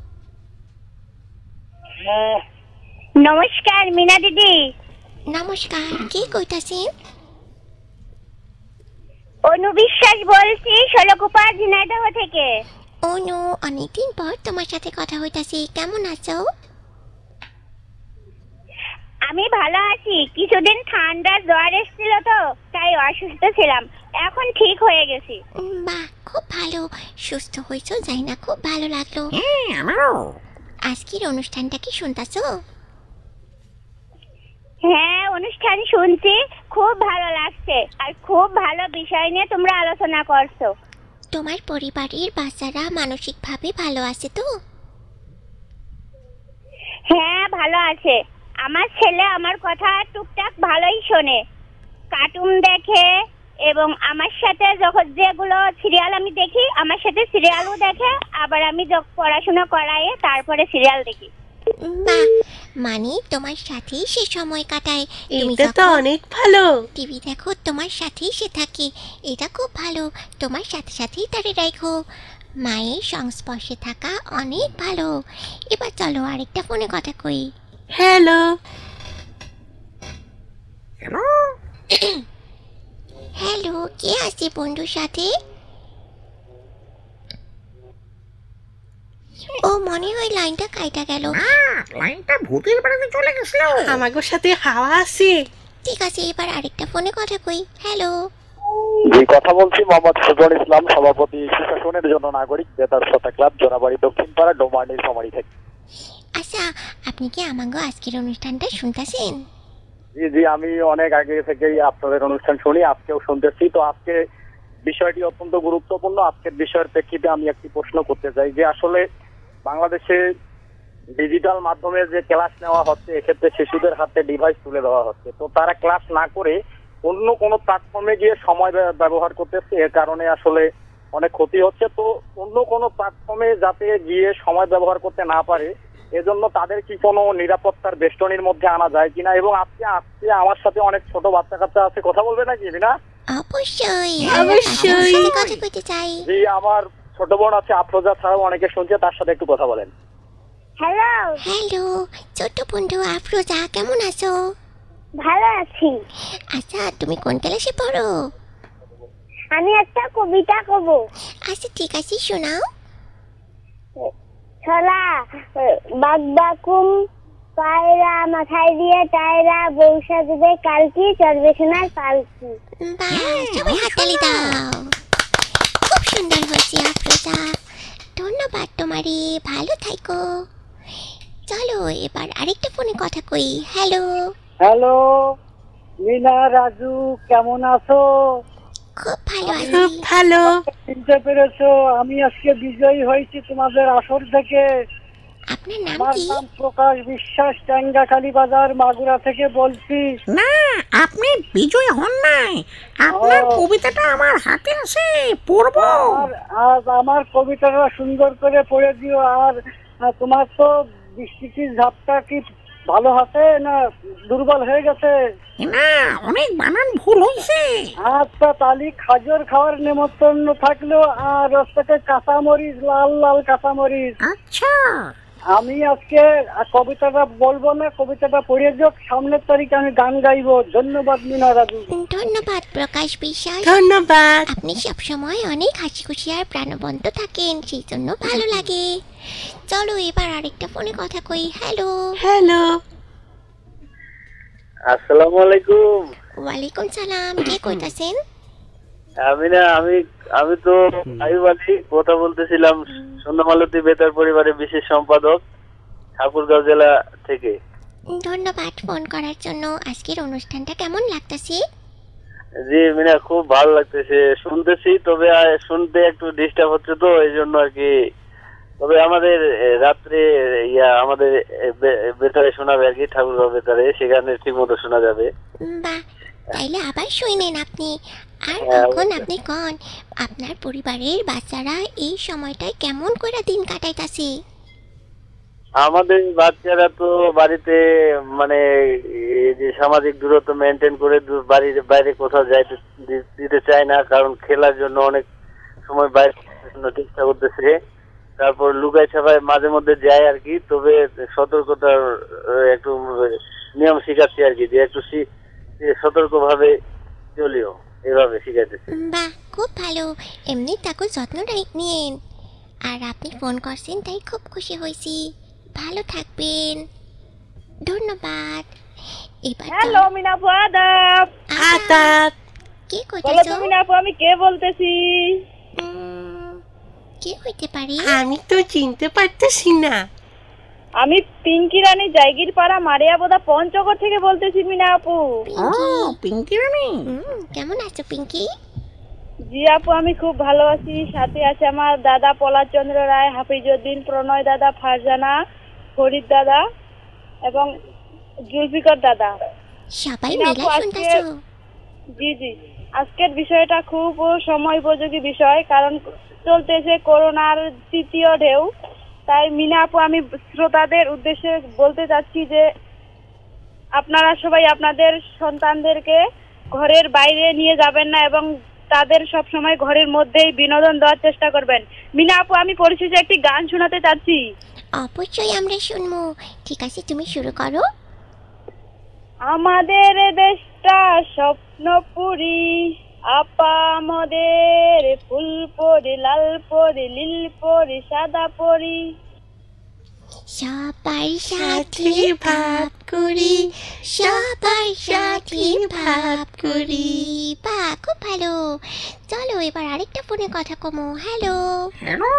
নমস্কার মিনা দিদি। নমস্কার, কে কইতাছেন? অনু বিশ্বাস বলছি, ষোলকুপা ঝিনাইদহ থেকে। অনু, অনেকদিন পর তোমার সাথে কথা হইতাছে, কেমন আছো? আমি ভালো আছি। কিছুদিন ঠান্ডা জ্বর এসেছিল তো, তাই অসুস্থ ছিলাম। এখন ঠিক হয়ে গেছি। উম, বাহ, খুব ভালো, সুস্থ হয়েছো যাই না, খুব ভালো লাগলো। হ্যাঁ আমারও। আজকের অনুষ্ঠানটা কি শুনতাছো? হ্যাঁ, অনুষ্ঠান শুনছি, খুব ভালো লাগছে। আর খুব ভালো বিষয় নিয়ে তোমরা আলোচনা করছো। তোমার পরিবারের বাচ্চারা মানসিকভাবে ভালো আছে তো? হ্যাঁ, ভালো আছে। আমার ছেলে আমার কথা টুকটাক ভালোই শোনে, কার্টুন দেখে, এবং আমার সাথে যখন যেগুলো সিরিয়াল আমি দেখি, আমার সাথে সিরিয়ালও দেখে। আবার আমি যখন পড়াশোনা করাই, তারপরে সিরিয়াল দেখি। উম, বাহ, মানে তোমার সাথেই সে সময় কাটায়। তুমি এটা তো যখন অনেক ভালো। টিভি দেখো তোমার সাথেই সে থাকে, এটা খুব ভালো। তোমার সাথে সাথেই তারে রাখো। মায়ের সংস্পর্শে থাকা অনেক ভালো। এবার চলো আরেকটা ফোনে কথা কই। Hello, hello. হ্যালো, কে আছে বন্ধুর সাথে? ও, মনে হয় লাইনটা কাইটা গেল। না, লাইনটা ভূতের বাড়িতে চলে গেছিল। আমাগোর সাথে হাওয়া আছে। ঠিক আছে, এবার আরেকটা ফোনে কথা কই। হ্যালো, জি, কথা বলছি মোহাম্মদ সুজন ইসলাম, সভাপতি সুশাসনের জন্য নাগরিক বেতার শ্রোতা ক্লাব, জোনাবাড়ি দক্ষিণপাড়া, ডোমার্নি সমারি থেকে। আচ্ছা, আপনি কি আমাকে আজকের অনুষ্ঠানটা শুনতেছেন? জি জি, আমি অনেক আগে থেকেই আপনাদের অনুষ্ঠান শুনি, আজকেও শুনতেছি। তো আজকে বিষয়টি অত্যন্ত গুরুত্বপূর্ণ। আজকের বিষয়ের প্রেক্ষিতে আমি একটি প্রশ্ন করতে চাই যে আসলে বাংলাদেশে ডিজিটাল মাধ্যমে যে ক্লাস নেওয়া হচ্ছে, এক্ষেত্রে শিশুদের হাতে ডিভাইস তুলে দেওয়া হচ্ছে। তো তারা ক্লাস না করে অন্য কোনো প্ল্যাটফর্মে গিয়ে সময় ব্য- ব্যবহার করতেছে। এর কারণে আসলে অনেক ক্ষতি হচ্ছে। তো অন্য কোনো প্ল্যাটফর্মে যাতে গিয়ে সময় ব্যবহার করতে না পারে, এজন্য তাদের কি কোনো নিরাপত্তার বেষ্টনীর মধ্যে আনা যায় কিনা। এবং আজকে আজকে আমার সাথে অনেক ছোট বাচ্চা কাচ্চা আছে, কথা বলবে নাকি বিনা? অবশ্যই, অবশ্যই। আপনার সাথে কথা কইতে চাই। জি, আমার ছোট বোন আছে আফরোজা, ছাড়াও অনেকে শুনছে, তার সাথে একটু কথা বলেন। হ্যালো, হ্যালো, ছোট্ট বন্ধু আফরোজা, কেমন আছো? ভালো আছি। আচ্ছা, তুমি কোন ক্লাসে পড়ো? আমি একটা কবিতা কব। আচ্ছা ঠিক আছে, শোনাও। ছলা বাগবাকুম পায়রা মাথায় দিয়ে টায়রা, বৌসা দেবে কালকি, চড়বে সোনার পালকি। বাহ, সবাই হাততালি দাও। খুব সুন্দর হয়েছে আফরোজা, ধন্যবাদ তোমারে, ভালো থাইকো। চলো এবার আরেকটা ফোনে কথা কই। হ্যালো, হ্যালো মিনা, রাজু, কেমন আছো? খুব ভালো আছি। খুব ভালো। চিনতে পেরেছো? আমি আজকে বিজয়ী হয়েছি তোমাদের আসর থেকে। আপনার নাম আমার কি? নাম প্রকাশ বিশ্বাস, ট্যাঙ্গাখালী বাজার, মাগুরা থেকে বলছি। না, আপনি বিজয় হন নাই। আপনার ও। কবিতাটা আমার হাতে আছে, পড়বো। আর আজ আমার কবিতাটা সুন্দর করে পড়ে দিও। আর আহ, তোমার তো বৃষ্টির ঝাপটা কি ভালো আছে না দুর্বল হয়ে গেছে? না, অনেক বানান ভুল হয়েছে। আচ্ছা, তাহলে খাজর খাওয়ার নেমন্তন্ন থাকলেও আর রসটাকে কাঁচামরিচ, লাল লাল কাঁচামরিচ। আচ্ছা, আমি আজকে কবিতাটা বলবো না, কবিতাটা পড়ে যাক, সামনের তারিখে আমি গান গাইবো। ধন্যবাদ মিনা রাজু। ধন্যবাদ প্রকাশ বিশ্বাস। ধন্যবাদ। আপনি সবসময় অনেক হাসি খুশি আর প্রাণবন্ত থাকেন, সেই জন্য ভালো লাগে। চলো এবার আরেকটা ফোনে কথা কই। হ্যালো। হ্যালো। আসসালামু আলাইকুম। ওয়ালাইকুম সালাম। কে কইতাছেন? আমি না আমি আমি তো আইব আলী কথা বলতেছিলাম, সন্ধ্যামালতী বেতার পরিবারের বিশেষ সম্পাদক, ঠাকুরগাঁও জেলা থেকে। ধন্যবাদ ফোন করার জন্য। আজকের অনুষ্ঠানটা কেমন লাগতেছে? জি মিনা, খুব ভালো লাগতেছে, শুনতেছি, তবে আহ, শুনতে একটু ডিস্টার্ব হচ্ছে তো এই জন্য আর কি। তবে আমাদের আহ, রাত্রে ইয়া আমাদের আহ, বে- বেতারে শোনাবে আর কি, ঠাকুরগাঁও বেতারে, সেখানে ঠিক মতো শোনা যাবে। বাহ, তাইলে আবার শুনেন আপনি। আর হ্যাঁ, এখন অবশ্যই। আপনি কন, আপনার পরিবারের বাচ্চারা এই সময়টায় কেমন করে দিন কাটাইতাছে? আমাদের বাচ্চারা তো বাড়িতে মানে এই যে সামাজিক দূরত্ব মেনটেন করে দু- বাড়ির বাইরে কোথাও যাইতে দি- দিতে চায় না, কারণ খেলার জন্য অনেক সময় বাইরে জন্য চেষ্টা করতেছে। তারপর লুকাই ছাপায় মাঝে মধ্যে যায় আর কি, তবে সতর্কতার আহ, একটু নিয়ম শিখাচ্ছি আর কি, যে একটু সতর্ক ভাবে চলিও, এভাবে শিখাইতেছি। বাহ, খুব ভালো। এমনি তাকে যত্নটা নিয়েন। আর আপনি ফোন করছেন তাই খুব খুশি হয়েছি। ভালো থাকবেন। ধন্যবাদ। এবার হ্যালো মিনাপু, আদাব। আদাব। কে বলো কইতাছো? তো মিনাপু, আমি কে বলতেছি? উম, কে হইতে পারে? আমি তো চিনতে পারতেছি না। আমি পিঙ্কি রানী জায়গির পাড়া মারিয়াবোদা পঞ্চগড় থেকে বলতেছি মিনা আপু। ও পিঙ্কি রানী, হুম, কেমন আছো পিঙ্কি? জি আপু, আমি খুব ভালো আছি। সাথে আছে আমার দাদা পলাচন্দ্র রায়, হাফিজউদ্দিন, প্রণয় দাদা, ফারজানা, ফরিদ দাদা এবং জুলফিকার দাদা। সবাই মিনা মিলে আপু, আজকে শুনতাছো? জি জি আজকের বিষয়টা খুব সময় উপযোগী বিষয়, কারণ চলতেছে করোনার তৃতীয় ঢেউ। তাই মিনা আপু, আমি শ্রোতাদের উদ্দেশ্যে বলতে চাচ্ছি যে আপনারা সবাই আপনাদের সন্তানদেরকে ঘরের বাইরে নিয়ে যাবেন না এবং তাদের সব সময় ঘরের মধ্যেই বিনোদন দেওয়ার চেষ্টা করবেন। মিনা আপু, আমি পরিশেষে একটি গান শোনাতে চাচ্ছি। অবশ্যই আমরা শুনবো। ঠিক আছে, তুমি শুরু করো। আমাদের দেশটা স্বপ্নপুরী, আপা আমাদের ফুল পরি, লাল পরি, নীল পরি, সাদা পরি। সবার সাথে ভাব করি, সবার সাথে ভাব করি। বাহ, খুব ভালো। চলো এবার আরেকটা ফোনে কথা কমো। হ্যালো। হ্যালো,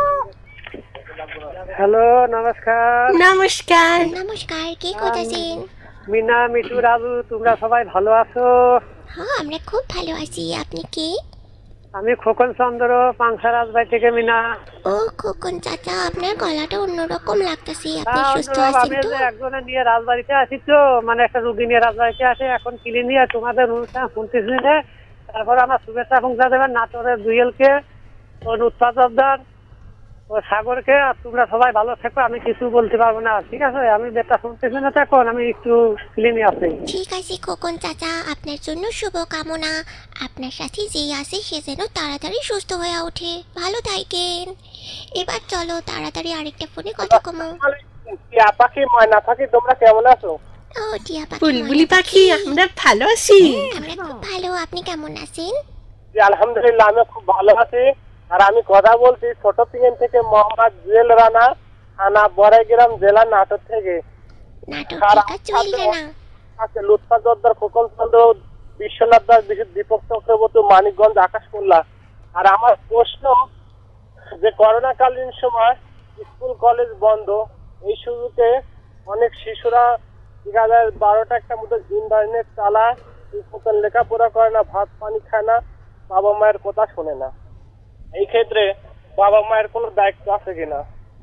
হ্যালো, নমস্কার। নমস্কার। নমস্কার, কে কইতাছেন? মিনা, মিঠু, রাজু, তোমরা সবাই ভালো আছো? হ্যাঁ, আমরা খুব ভালো আছি। আপনি কে? আমি খোকন চন্দ্র, পাংশা রাজবাড়ি থেকে। মিনা, ও খোকন চাচা, আপনার গলাটা অন্যরকম লাগতেছে। আপনি হ্যাঁ, সুস্থ অন্য আছেন আমি তো? যে একজনে নিয়ে রাজবাড়িতে আছি তো, মানে একটা রুগী নিয়ে রাজবাড়িতে আসে, এখন কিনে নিয়ে তোমাদের অনুষ্ঠান শুনতেছি যে, তারপর আমার শুভেচ্ছা পৌঁছা দেবেন নাটোরের দুইয়েলকে, ওর উৎপাদকদার, ও সাগরকে। আর তোমরা সবাই ভালো থেকো, আমি কিছু বলতে পারবো না, ঠিক আছে? আমি বেটা শুনতেছি না, তখন আমি একটু ক্লিনে আছি। ঠিক আছে খোকন চাচা, আপনার জন্য শুভ কামনা। আপনার সাথে যে আছে সে যেন তাড়াতাড়ি সুস্থ হয়ে ওঠে। ভালো থাকেন। এবার চলো তাড়াতাড়ি আরেকটা ফোনে কথা কমো। টিয়া পাখি, ময়না পাখি, তোমরা কেমন আছো? ও টিয়া পাখি, বুলবুলি ময়না পাখি, আমরা ভালো আছি। আমরা খুব ভালো। আপনি কেমন আছেন? জি, আলহামদুলিল্লাহ, আমি খুব ভালো আছি। আর আমি কথা বলছি ছোট পিএন থেকে, মোহাম্মদ জুয়েল রানা, থানা বড়াইগ্রাম, জেলা নাটোর থেকে। নাটক আর ঠিক আছে, চলবে না? আছে লুৎফা জোদ্দার, খোকন চন্দ্র, বিশ্বনাথ দাস, দীপক চক্রবর্তী, মানিকগঞ্জ, আকাশ মোল্লা। আর আমার প্রশ্ন যে করোনাকালীন সময় স্কুল কলেজ বন্ধ, এই সুযোগে অনেক শিশুরা দেখা যায় বারোটা একটা মতো ইন্টারনেট চালায়, ঠিক মতন লেখাপড়া করে না, ভাত পানি খায় না, বাবা মায়ের কথা শোনে না। এই ক্ষেত্রে বাবা মায়ের কোনো দায়িত্ব আছে কিনা?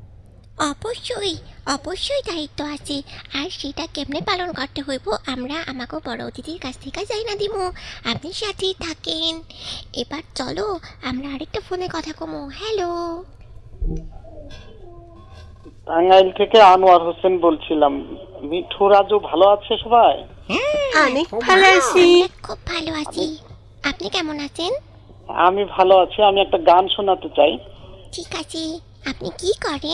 অবশ্যই অবশ্যই দায়িত্ব আছে। আর সেটা কেমনে পালন করতে হইব আমরা আমাকে বড় অতিথির কাছ থেকে যাই না দিব। আপনি সাথেই থাকেন। এবার চলো আমরা আরেকটা ফোনে কথা কমো। হ্যালো। টাঙ্গাইল থেকে আনোয়ার হোসেন বলছিলাম। মিঠু রাজু ভালো আছে সবাই? অনেক ভালো আছি। খুব ভালো আছি। আপনি কেমন আছেন? আমি ভালো আছি। আমি একটা গান শোনাতে চাই। ঠিক আছে, আপনি কি করেন?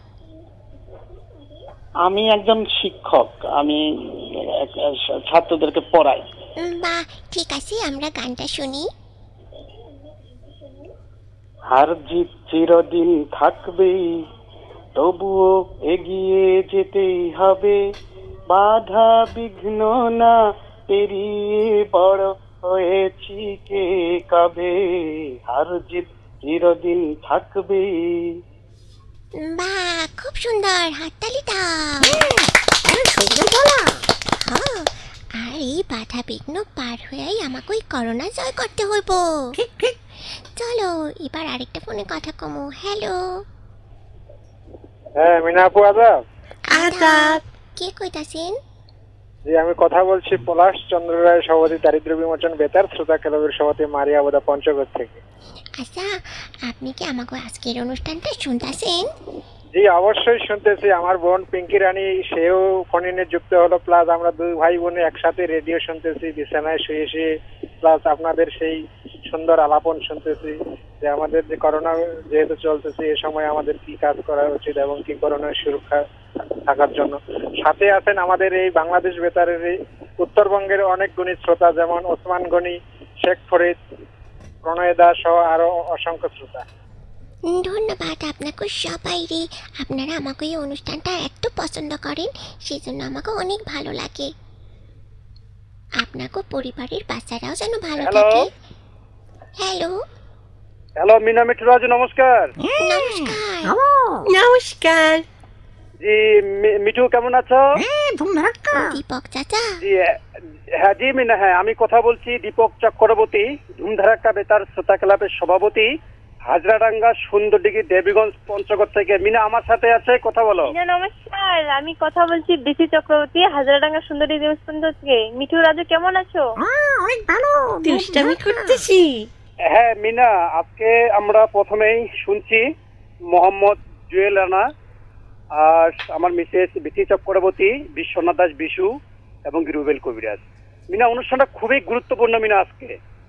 আমি একজন শিক্ষক। আমি ছাত্রদেরকে পড়াই। বাহ, ঠিক আছে, আমরা গানটা শুনি। হার জিত চিরদিন থাকবেই, তবুও এগিয়ে যেতেই হবে, বাধা বিঘ্ন না পেরিয়ে বড় হয়েছি কে কবে, হার জিত চিরদিন থাকবেই। বাহ, খুব সুন্দর, হাততালি দাও। হ্যাঁ, আর এই বাধা বিঘ্ন পার হয়েই আমাকে ওই করোনা জয় করতে হইব। চলো এবার আরেকটা ফোনে কথা কমো। হ্যালো। হ্যাঁ, মিনা আপু আদাব। আদাব। কে কইতাছেন? জি, আমি কথা বলছি পলাশ চন্দ্র রায় সভাপতি দারিদ্র বিমোচন বেতার শ্রোতা ক্লাবের সভাপতি মারিয়া বোদা পঞ্চগড় থেকে। আচ্ছা, আপনি কি আমাকে আজকের অনুষ্ঠানটা শুনতেছেন? জি, অবশ্যই শুনতেছি। আমার বোন পিঙ্কি রানী সেও ফোনে যুক্ত হলো, প্লাস আমরা দুই ভাই বোনে একসাথে রেডিও শুনতেছি বিছানায় শুয়ে শুয়ে, প্লাস আপনাদের সেই সুন্দর আলাপন শুনতেছি যে আমাদের যে করোনা যেহেতু চলতেছে এ সময় আমাদের কি কাজ করা উচিত এবং কি করোনার সুরক্ষা থাকার জন্য। সাথে আছেন আমাদের এই বাংলাদেশ বেতারের উত্তরবঙ্গের অনেক গণী শ্রোতা, যেমন ওসমান গনি, শেখ ফরিদ, প্রণয় দাস সহ আরো অসংখ্য শ্রোতা। ধন্যবাদ আপনাকে সবাই রে। আপনারা আমাকে এই অনুষ্ঠানটা এত পছন্দ করেন, সেই জন্য আমাকে অনেক ভালো লাগে। আপনাকে পরিবারের বাচ্চারাও যেন ভালো থাকে। হ্যালো হ্যালো মিনা মিঠু রাজু, নমস্কার। নমস্কার। নমস্কার। জি, মিঠু কেমন আছো? দীপক চাচা। জি হ্যাঁ, জি মিনা, হ্যাঁ আমি কথা বলছি দীপক চক্রবর্তী, ধুমধারাক্কা বেতার শ্রোতা ক্লাবের সভাপতি, হাজরাডাঙ্গা সুন্দরদিঘি দেবীগঞ্জ পঞ্চগড় থেকে। মিনা আমার সাথে আছে, কথা বলো। নমস্কার, আমি কথা বলছি বিসি চক্রবর্তী, হাজরাডাঙ্গা সুন্দরদিঘি দেবীগঞ্জ থেকে। মিঠু রাজু কেমন আছো? অনেক ভালো। দুষ্টামি করতেছি। হ্যাঁ মিনা, আজকে আমরা প্রথমেই শুনছি মোহাম্মদ জুয়েল রানা আর আমার মিসেস বিসি চক্রবর্তী, বিশ্বনাথ দাস বিশু এবং রুবেল কবিরাজ। মিনা, অনুষ্ঠানটা খুবই গুরুত্বপূর্ণ। মিনা, আজকে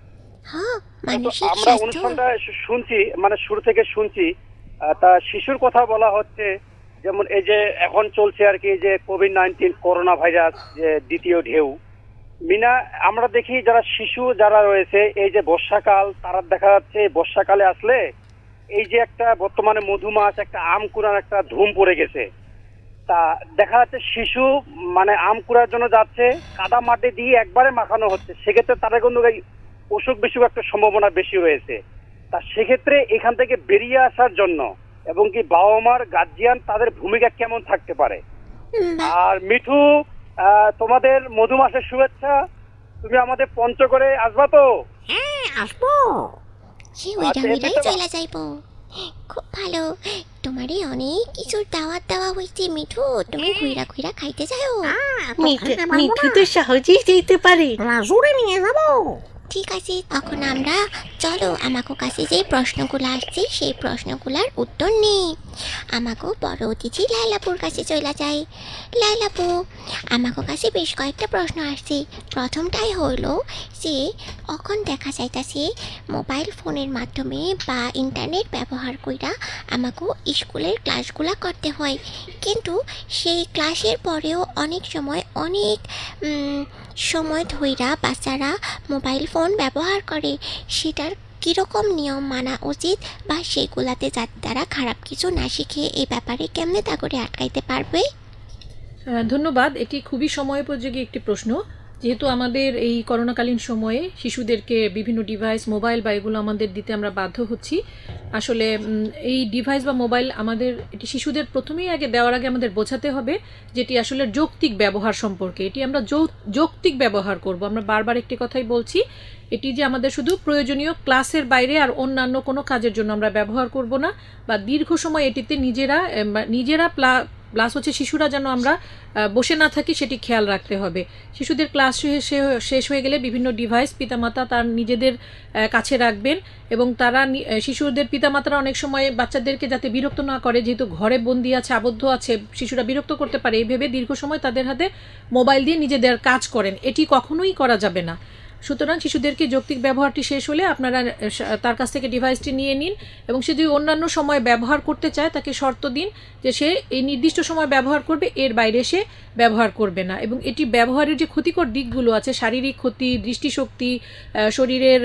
আমরা অনুষ্ঠানটা শুনছি, মানে শুরু থেকে শুনছি, তা শিশুর কথা বলা হচ্ছে। যেমন এই যে এখন চলছে আর কি যে কোভিড নাইন্টিন করোনা ভাইরাস যে দ্বিতীয় ঢেউ। মিনা, আমরা দেখি যারা শিশু যারা রয়েছে, এই যে বর্ষাকাল, তারা দেখা যাচ্ছে বর্ষাকালে আসলে এই যে একটা বর্তমানে মধুমাছ, একটা আম কুড়ার একটা ধুম পড়ে গেছে। তা দেখা যাচ্ছে শিশু মানে আম কুড়ার জন্য যাচ্ছে, কাদা মাটি দিয়ে একবারে মাখানো হচ্ছে, সেক্ষেত্রে তাদের কিন্তু অসুখ বিসুখ একটা সম্ভাবনা বেশি রয়েছে। তা সেক্ষেত্রে এখান থেকে বেরিয়ে আসার জন্য এবং কি বাবা মার গার্জিয়ান তাদের ভূমিকা কেমন থাকতে পারে। আর মিঠু, তোমাদের মধুমাসের শুভেচ্ছা। তুমি আমাদের পঞ্চগড়ে আসবা তো? হ্যাঁ, আসবো। চলে যাইবো। খুব ভালো, তোমারই অনেক কিছুর দাওয়াত দেওয়া হয়েছে মিঠু, তুমি ঘুরা ঘুরা খাইতে যাও। মিঠু তো সহজেই যেতে পারে, জোরে নিয়ে যাবো। ঠিক আছে, এখন আমরা চলো আমাকে কাছে যে প্রশ্নগুলো আসছে সেই প্রশ্নগুলোর উত্তর নেই। আমাকে বড় অতিথি লাইলাপুর কাছে চলে যাই। লাইলাপু, আমাকে কাছে বেশ কয়েকটা প্রশ্ন আসছে। প্রথমটাই হইল যে এখন দেখা যাইতেছে মোবাইল ফোনের মাধ্যমে বা ইন্টারনেট ব্যবহার কইরা আমাকে স্কুলের ক্লাসগুলো করতে হয়, কিন্তু সেই ক্লাসের পরেও অনেক সময় অনেক সময় ধইরা বাচ্চারা মোবাইল ফোন ব্যবহার করে। সেটার কীরকম নিয়ম মানা উচিত বা সেগুলাতে যাতে তারা খারাপ কিছু না শিখে এই ব্যাপারে কেমনে তা করে আটকাইতে পারবে? ধন্যবাদ। এটি খুবই সময়োপযোগী একটি প্রশ্ন। যেহেতু আমাদের এই করোনাকালীন সময়ে শিশুদেরকে বিভিন্ন ডিভাইস, মোবাইল বা এগুলো আমাদের দিতে আমরা বাধ্য হচ্ছি। আসলে এই ডিভাইস বা মোবাইল আমাদের এটি শিশুদের প্রথমেই আগে দেওয়ার আগে আমাদের বোঝাতে হবে যেটি আসলে যৌক্তিক ব্যবহার সম্পর্কে। এটি আমরা যৌক্তিক ব্যবহার করব। আমরা বারবার একটি কথাই বলছি, এটি যে আমাদের শুধু প্রয়োজনীয় ক্লাসের বাইরে আর অন্যান্য কোনো কাজের জন্য আমরা ব্যবহার করব না, বা দীর্ঘ সময় এটিতে নিজেরা নিজেরা প্লাস হচ্ছে শিশুরা যেন আমরা বসে না থাকি সেটি খেয়াল রাখতে হবে। শিশুদের ক্লাস শেষ হয়ে গেলে বিভিন্ন ডিভাইস পিতামাতা তার নিজেদের কাছে রাখবেন এবং তারা শিশুদের পিতামাতারা অনেক সময় বাচ্চাদেরকে যাতে বিরক্ত না করে, যেহেতু ঘরে বন্দি আছে আবদ্ধ আছে শিশুরা বিরক্ত করতে পারে এই ভেবে দীর্ঘ সময় তাদের হাতে মোবাইল দিয়ে নিজেদের কাজ করেন, এটি কখনোই করা যাবে না। সুতরাং শিশুদেরকে যৌক্তিক ব্যবহারটি শেষ হলে আপনারা তার কাছ থেকে ডিভাইসটি নিয়ে নিন এবং সে যদি অন্যান্য সময় ব্যবহার করতে চায় তাকে শর্ত দিন যে সে এই নির্দিষ্ট সময় ব্যবহার করবে, এর বাইরে সে ব্যবহার করবে না। এবং এটি ব্যবহারের যে ক্ষতিকর দিকগুলো আছে, শারীরিক ক্ষতি, দৃষ্টিশক্তি, শরীরের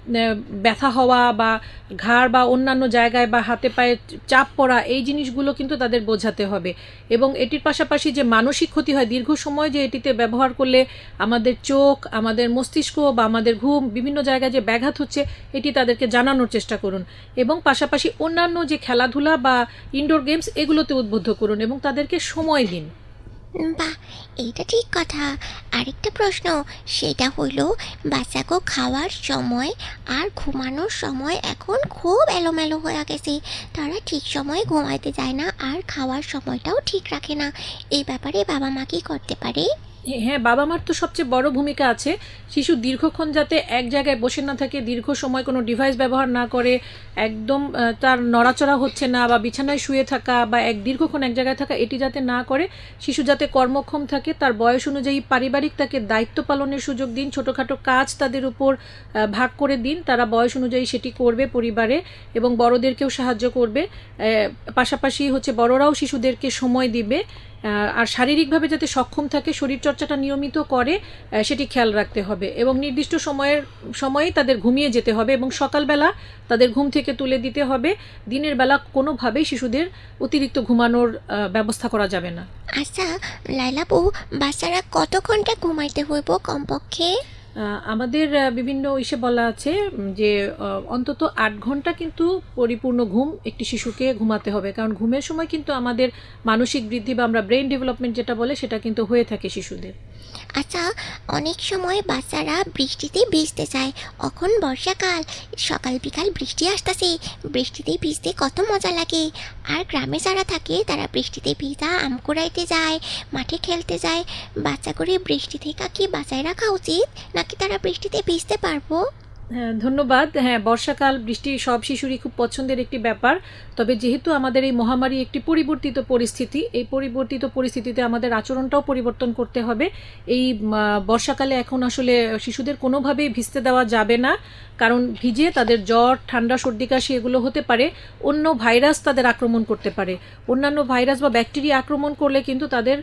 ব্যথা হওয়া বা ঘাড় বা অন্যান্য জায়গায় বা হাতে পায়ে চাপ পড়া, এই জিনিসগুলো কিন্তু তাদের বোঝাতে হবে। এবং এটির পাশাপাশি যে মানসিক ক্ষতি হয় দীর্ঘ সময়, যে এটিতে ব্যবহার করলে আমাদের চোখ, আমাদের মস্তিষ্ক বা আমাদের ঘুম বিভিন্ন জায়গায় যে ব্যাঘাত হচ্ছে এটি তাদেরকে জানানোর চেষ্টা করুন। এবং পাশাপাশি অন্যান্য যে খেলাধুলা বা ইনডোর গেমস এগুলোতে উদ্বুদ্ধ করুন এবং তাদেরকে সময় দিন। বাহ, এইটা ঠিক কথা। আরেকটা প্রশ্ন, সেটা হইল বাচ্চাকে খাওয়ার সময় আর ঘুমানোর সময় এখন খুব এলোমেলো হয়ে গেছে, তারা ঠিক সময়ে ঘুমাইতে যায় না আর খাওয়ার সময়টাও ঠিক রাখে না, এই ব্যাপারে বাবা মা কি করতে পারে? হ্যাঁ, বাবা মার তো সবচেয়ে বড় ভূমিকা আছে। শিশু দীর্ঘক্ষণ যাতে এক জায়গায় বসে না থাকে, দীর্ঘ সময় কোনো ডিভাইস ব্যবহার না করে, একদম তার নড়াচড়া হচ্ছে না বা বিছানায় শুয়ে থাকা বা এক দীর্ঘক্ষণ এক জায়গায় থাকা, এটি যাতে না করে, শিশু যাতে কর্মক্ষম থাকে, তার বয়স অনুযায়ী পারিবারিক তাকে দায়িত্ব পালনের সুযোগ দিন, ছোটোখাটো কাজ তাদের উপর ভাগ করে দিন, তারা বয়স অনুযায়ী সেটি করবে পরিবারে এবং বড়দেরকেও সাহায্য করবে। পাশাপাশি হচ্ছে বড়রাও শিশুদেরকে সময় দিবে আর শারীরিকভাবে যাতে সক্ষম থাকে, শরীরচর্চাটা নিয়মিত করে সেটি খেয়াল রাখতে হবে এবং নির্দিষ্ট সময়ের সময়ে তাদের ঘুমিয়ে যেতে হবে এবং সকালবেলা তাদের ঘুম থেকে তুলে দিতে হবে। দিনের বেলা কোনোভাবেই শিশুদের অতিরিক্ত ঘুমানোর ব্যবস্থা করা যাবে না। আচ্ছা লাইলাপু, বাচ্চারা কত ঘন্টা ঘুমাইতে হইব কমপক্ষে? আমাদের বিভিন্ন ইসে বলা আছে যে অন্তত আট ঘন্টা কিন্তু পরিপূর্ণ ঘুম একটি শিশুকে ঘুমাতে হবে, কারণ ঘুমের সময় কিন্তু আমাদের মানসিক বৃদ্ধি বা আমরা ব্রেন ডেভেলপমেন্ট যেটা বলে সেটা কিন্তু হয়ে থাকে শিশুদের। আচ্ছা, অনেক সময় বাচ্চারা বৃষ্টিতে ভিজতে চায়, এখন বর্ষাকাল, সকাল বিকাল বৃষ্টি আসতেছে, বৃষ্টিতে ভিজতে কত মজা লাগে। আর গ্রামে যারা থাকে তারা বৃষ্টিতে ভিজা আম কুড়াইতে যায়, মাঠে খেলতে যায়, বাচ্চা করে বৃষ্টি থেকে কি বাঁচায় রাখা উচিত নাকি তারা বৃষ্টিতে ভিজতে পারবো? হ্যাঁ, ধন্যবাদ। হ্যাঁ, বর্ষাকাল বৃষ্টি সব শিশুরই খুব পছন্দের একটি ব্যাপার, তবে যেহেতু আমাদের এই মহামারী একটি পরিবর্তিত পরিস্থিতি, এই পরিবর্তিত পরিস্থিতিতে আমাদের আচরণটাও পরিবর্তন করতে হবে। এই বর্ষাকালে এখন আসলে শিশুদের কোনোভাবেই ভিজতে দেওয়া যাবে না, কারণ ভিজে তাদের জ্বর, ঠান্ডা, সর্দি, কাশি এগুলো হতে পারে, অন্য ভাইরাস তাদের আক্রমণ করতে পারে। অন্যান্য ভাইরাস বা ব্যাকটেরিয়া আক্রমণ করলে কিন্তু তাদের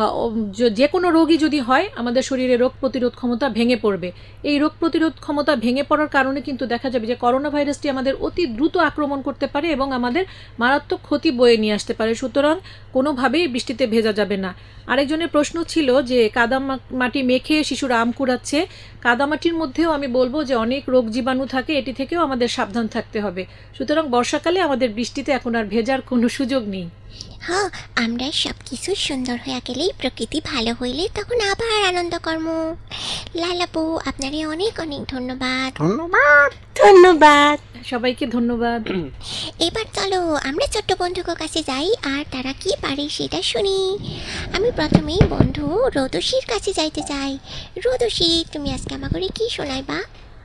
যে কোনো রোগই যদি হয় আমাদের শরীরে রোগ প্রতিরোধ ক্ষমতা ভেঙে পড়বে। এই রোগ প্রতিরোধ ক্ষমতা ভেঙে পড়ার কারণে কিন্তু দেখা যাবে যে করোনা ভাইরাসটি আমাদের অতি দ্রুত আক্রমণ করতে পারে এবং আমাদের মারাত্মক ক্ষতি বয়ে নিয়ে আসতে পারে। সুতরাং কোনোভাবেই বৃষ্টিতে ভেজা যাবে না। আরেকজনের প্রশ্ন ছিল যে কাদা মাটি মেখে শিশুরা আম কুড়াচ্ছে, কাদামাটির মধ্যেও আমি বলবো যে অনেক রোগ জীবাণু থাকে, এটি থেকেও আমাদের সাবধান থাকতে হবে। সুতরাং বর্ষাকালে আমাদের বৃষ্টিতে এখন আর ভেজার কোনো সুযোগ নেই। হ্যাঁ, আমরা সব কিছু সুন্দর হয়ে গেলেই, প্রকৃতি ভালো হইলে তখন আবার আনন্দ কর্ম। লালাপু, আপনারে অনেক অনেক ধন্যবাদ। ধন্যবাদ ধন্যবাদ সবাইকে, ধন্যবাদ। এবার চলো আমরা ছোট্ট বন্ধুকে কাছে যাই আর তারা কি পারে সেটা শুনি। আমি প্রথমেই বন্ধু রোদসীর কাছে যাইতে চাই। রোদসী, তুমি আজকে আমাকে কি শোনাইবা?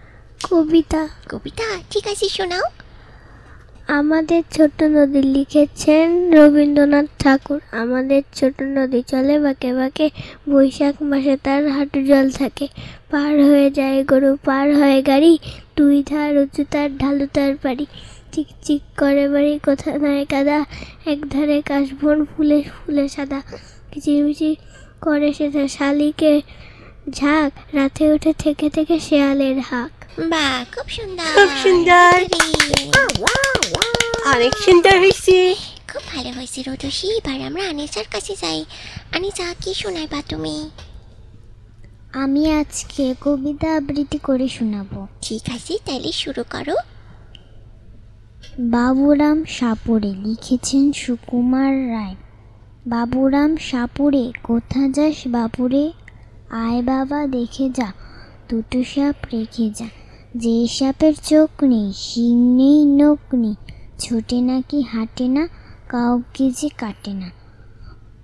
কবিতা। কবিতা? ঠিক আছে, শোনাও। আমাদের ছোট নদী লিখেছেন রবীন্দ্রনাথ ঠাকুর। আমাদের ছোট নদী চলে বাঁকে বাঁকে, বৈশাখ মাসে তার হাঁটু জল থাকে। পার হয়ে যায় গরু, পার হয় গাড়ি, দুই ধার উঁচু তার, ঢালু তার পাড়ি। চিক চিক করে বাড়ি, কোথা নাই কাদা, এক ধারে কাশবন ফুলে ফুলে সাদা। কিচিরমিচির করে সেটা শালিকে ঝাঁক, রাতে উঠে থেকে থেকে শেয়ালের হাঁক। বাহ, খুব সুন্দর, খুব সুন্দর, অনেক সুন্দর হয়েছে, খুব ভালো হয়েছে রোদসী। এবার আমরা আনিসার কাছে যাই। আনিসা, কি শোনাইবা তুমি? আমি আজকে কবিতা আবৃত্তি করে শোনাবো। ঠিক আছে, তাহলে শুরু করো। বাবুরাম সাপুড়ে লিখেছেন সুকুমার রায়। বাবুরাম সাপুড়ে, কোথা যাস বাপুরে? আয় বাবা দেখে যা, দুটো সাপ রেখে যা। যে সাপের চোখ নেই, শিং নেই, নোক নেই, ছোটে নাকি হাঁটে না, কাউকে যে কাটে না।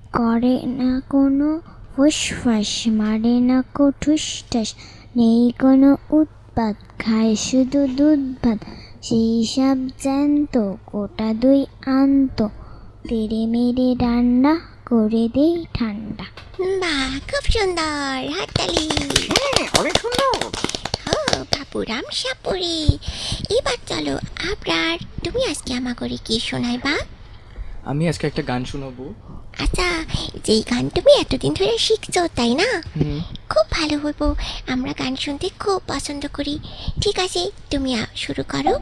করে না কোনো ফুসফাস, মারে না কো ঠুসঠাস, নেই কোনো উৎপাত, খায় শুধু দুধ ভাত, সেই সব জ্যান্ত গোটা দুই আন্ত, তেরে মেরে ডান্ডা করে দেই ঠান্ডা। বাহ, খুব সুন্দর, হাততালি। হ্যাঁ, অনেক সুন্দর। ও বাপুরাম সাপুরি। এবার চলো আবরার, তুমি আজকে আমা করে কি শোনাইবা? আমি আজকে একটা গান শোনাবো। আচ্ছা, যেই গান তুমি এতদিন ধরে শিখছো তাই না? খুব ভালো হইব, আমরা গান শুনতে খুব পছন্দ করি। ঠিক আছে, তুমি আ- শুরু করো।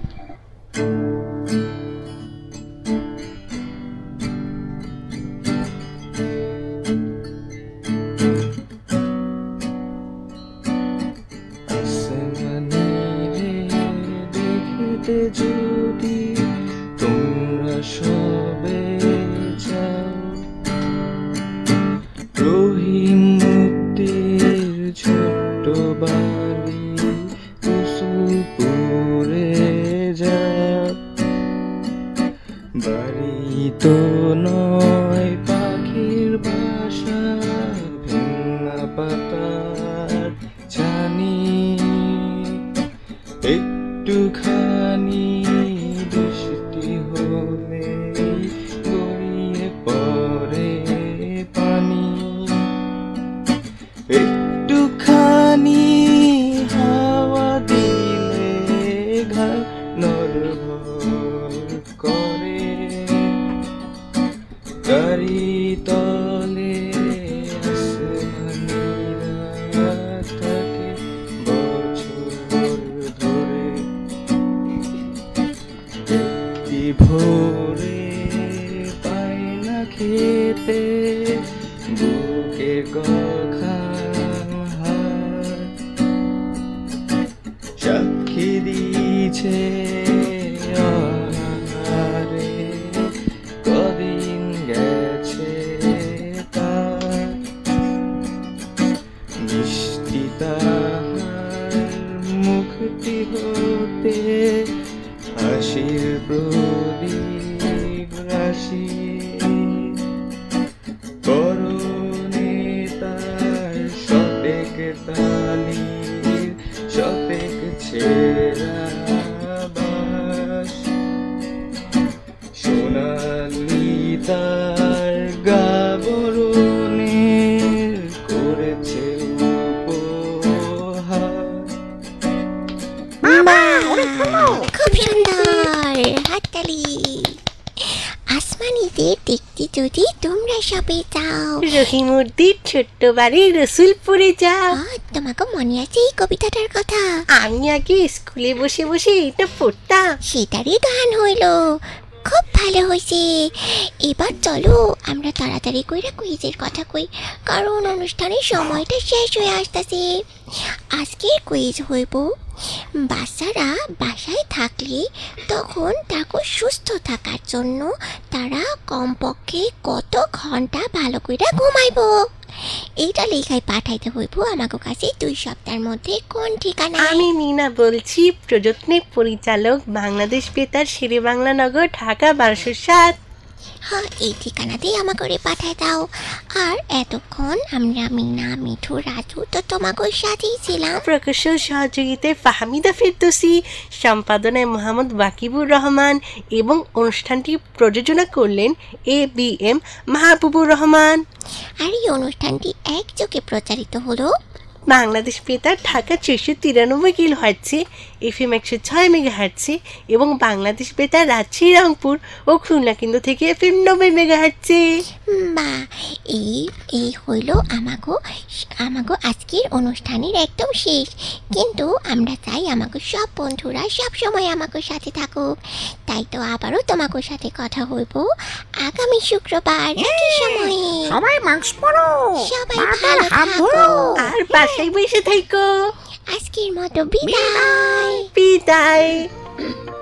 দেখতে যদি তোমরা সবে যাও, রহিম মুক্তির ছোট্ট বাড়ি কুসুমপুরে যাও। বাড়ি তো নয় পাখির বাসা, ভেন্না পাতার জানি, একটুখানি বৃষ্টি হলে গড়িয়ে পড়ে পানি, একটুখানি হাওয়া দিলে ঘর নড়বড় করে, গাড়ি তলে আসমানিরা থাকে বছর ধরে। একটি ভোরে পায় না খেতে বুকে কখান হাত, সাক্ষী দিছে অনাহারে কদিন গেছে তার, মিষ্টি তাহার মুখটি হতে হাসির প্রদীপ রাশি, করণে তার শতেক তালির শতেক ছেঁড়া বাঁশ, সোনালি তার গাবরণের করেছে উপহার। খুব সুন্দর, হাততালি। আসমানিদের দেখতে যদি তোমরা সবে যাও, রহিমুদ্দির ছোট্ট বাড়ি রসুলপুরে যাও। তোমাকে মনে আছে এই কবিতাটার কথা? আমি আগে স্কুলে বসে বসে এটা পড়তাম। সেটারই গান হইলো, খুব ভালো হয়েছে। এবার চলো আমরা তাড়াতাড়ি কইরা কুইজের কথা কই, কারণ অনুষ্ঠানের সময়টা শেষ হয়ে আসতেছে। আজকের কুইজ হইব, বাচ্চারা বাসায় থাকলে তখন তাকে সুস্থ থাকার জন্য তারা কমপক্ষে কত ঘন্টা ভালো করে ঘুমাইব। এইটা লেখায় পাঠাইতে হইব আমাকে কাছে দুই সপ্তাহের মধ্যে। কোন ঠিকানা? আমি মিনা বলছি, প্রযত্নে পরিচালক, বাংলাদেশ বেতার, শেরে বাংলা নগর, ঢাকা বারোশো সাত। হ্যাঁ, এই ঠিকানাতেই আমা করে পাঠায় দাও। আর এতক্ষণ আমরা মিনা, মিঠু, রাজু তো তোমাকে সাথেই ছিলাম। প্রকৌশল সহযোগিতায় ফাহমিদা ফেরদৌসী, সম্পাদনায় মোহাম্মদ ওয়াকিবুর রহমান এবং অনুষ্ঠানটি প্রযোজনা করলেন A B M Mahbubur Rahman. আর এই অনুষ্ঠানটি একযোগে প্রচারিত হলো বাংলাদেশ বেতার ঢাকা চারশো তিরানব্বই কিলো হার্টজে, এফ এম একশো ছয় মেগা হার্টজে এবং বাংলাদেশ বেতার রাজশাহী, রংপুর ও খুলনা কেন্দ্র থেকে এফ এম নব্বই মেগা হার্টজে। বা এই এই হইল আমাগো আমাগো আজকের অনুষ্ঠানের একদম শেষ। কিন্তু আমরা চাই আমাগো সব বন্ধুরা সব সময় আমাগো সাথে থাকুক। তাই তো আবারও তোমাগো সাথে কথা হইব আগামী শুক্রবার একই সময়ে। সবাই মাস্ক পরো, সবাই বারবার ভালো হাত থাকো। ধরো। আর বাসায় বসে থাকো। আজকের মতো বিদায়। বিদায়।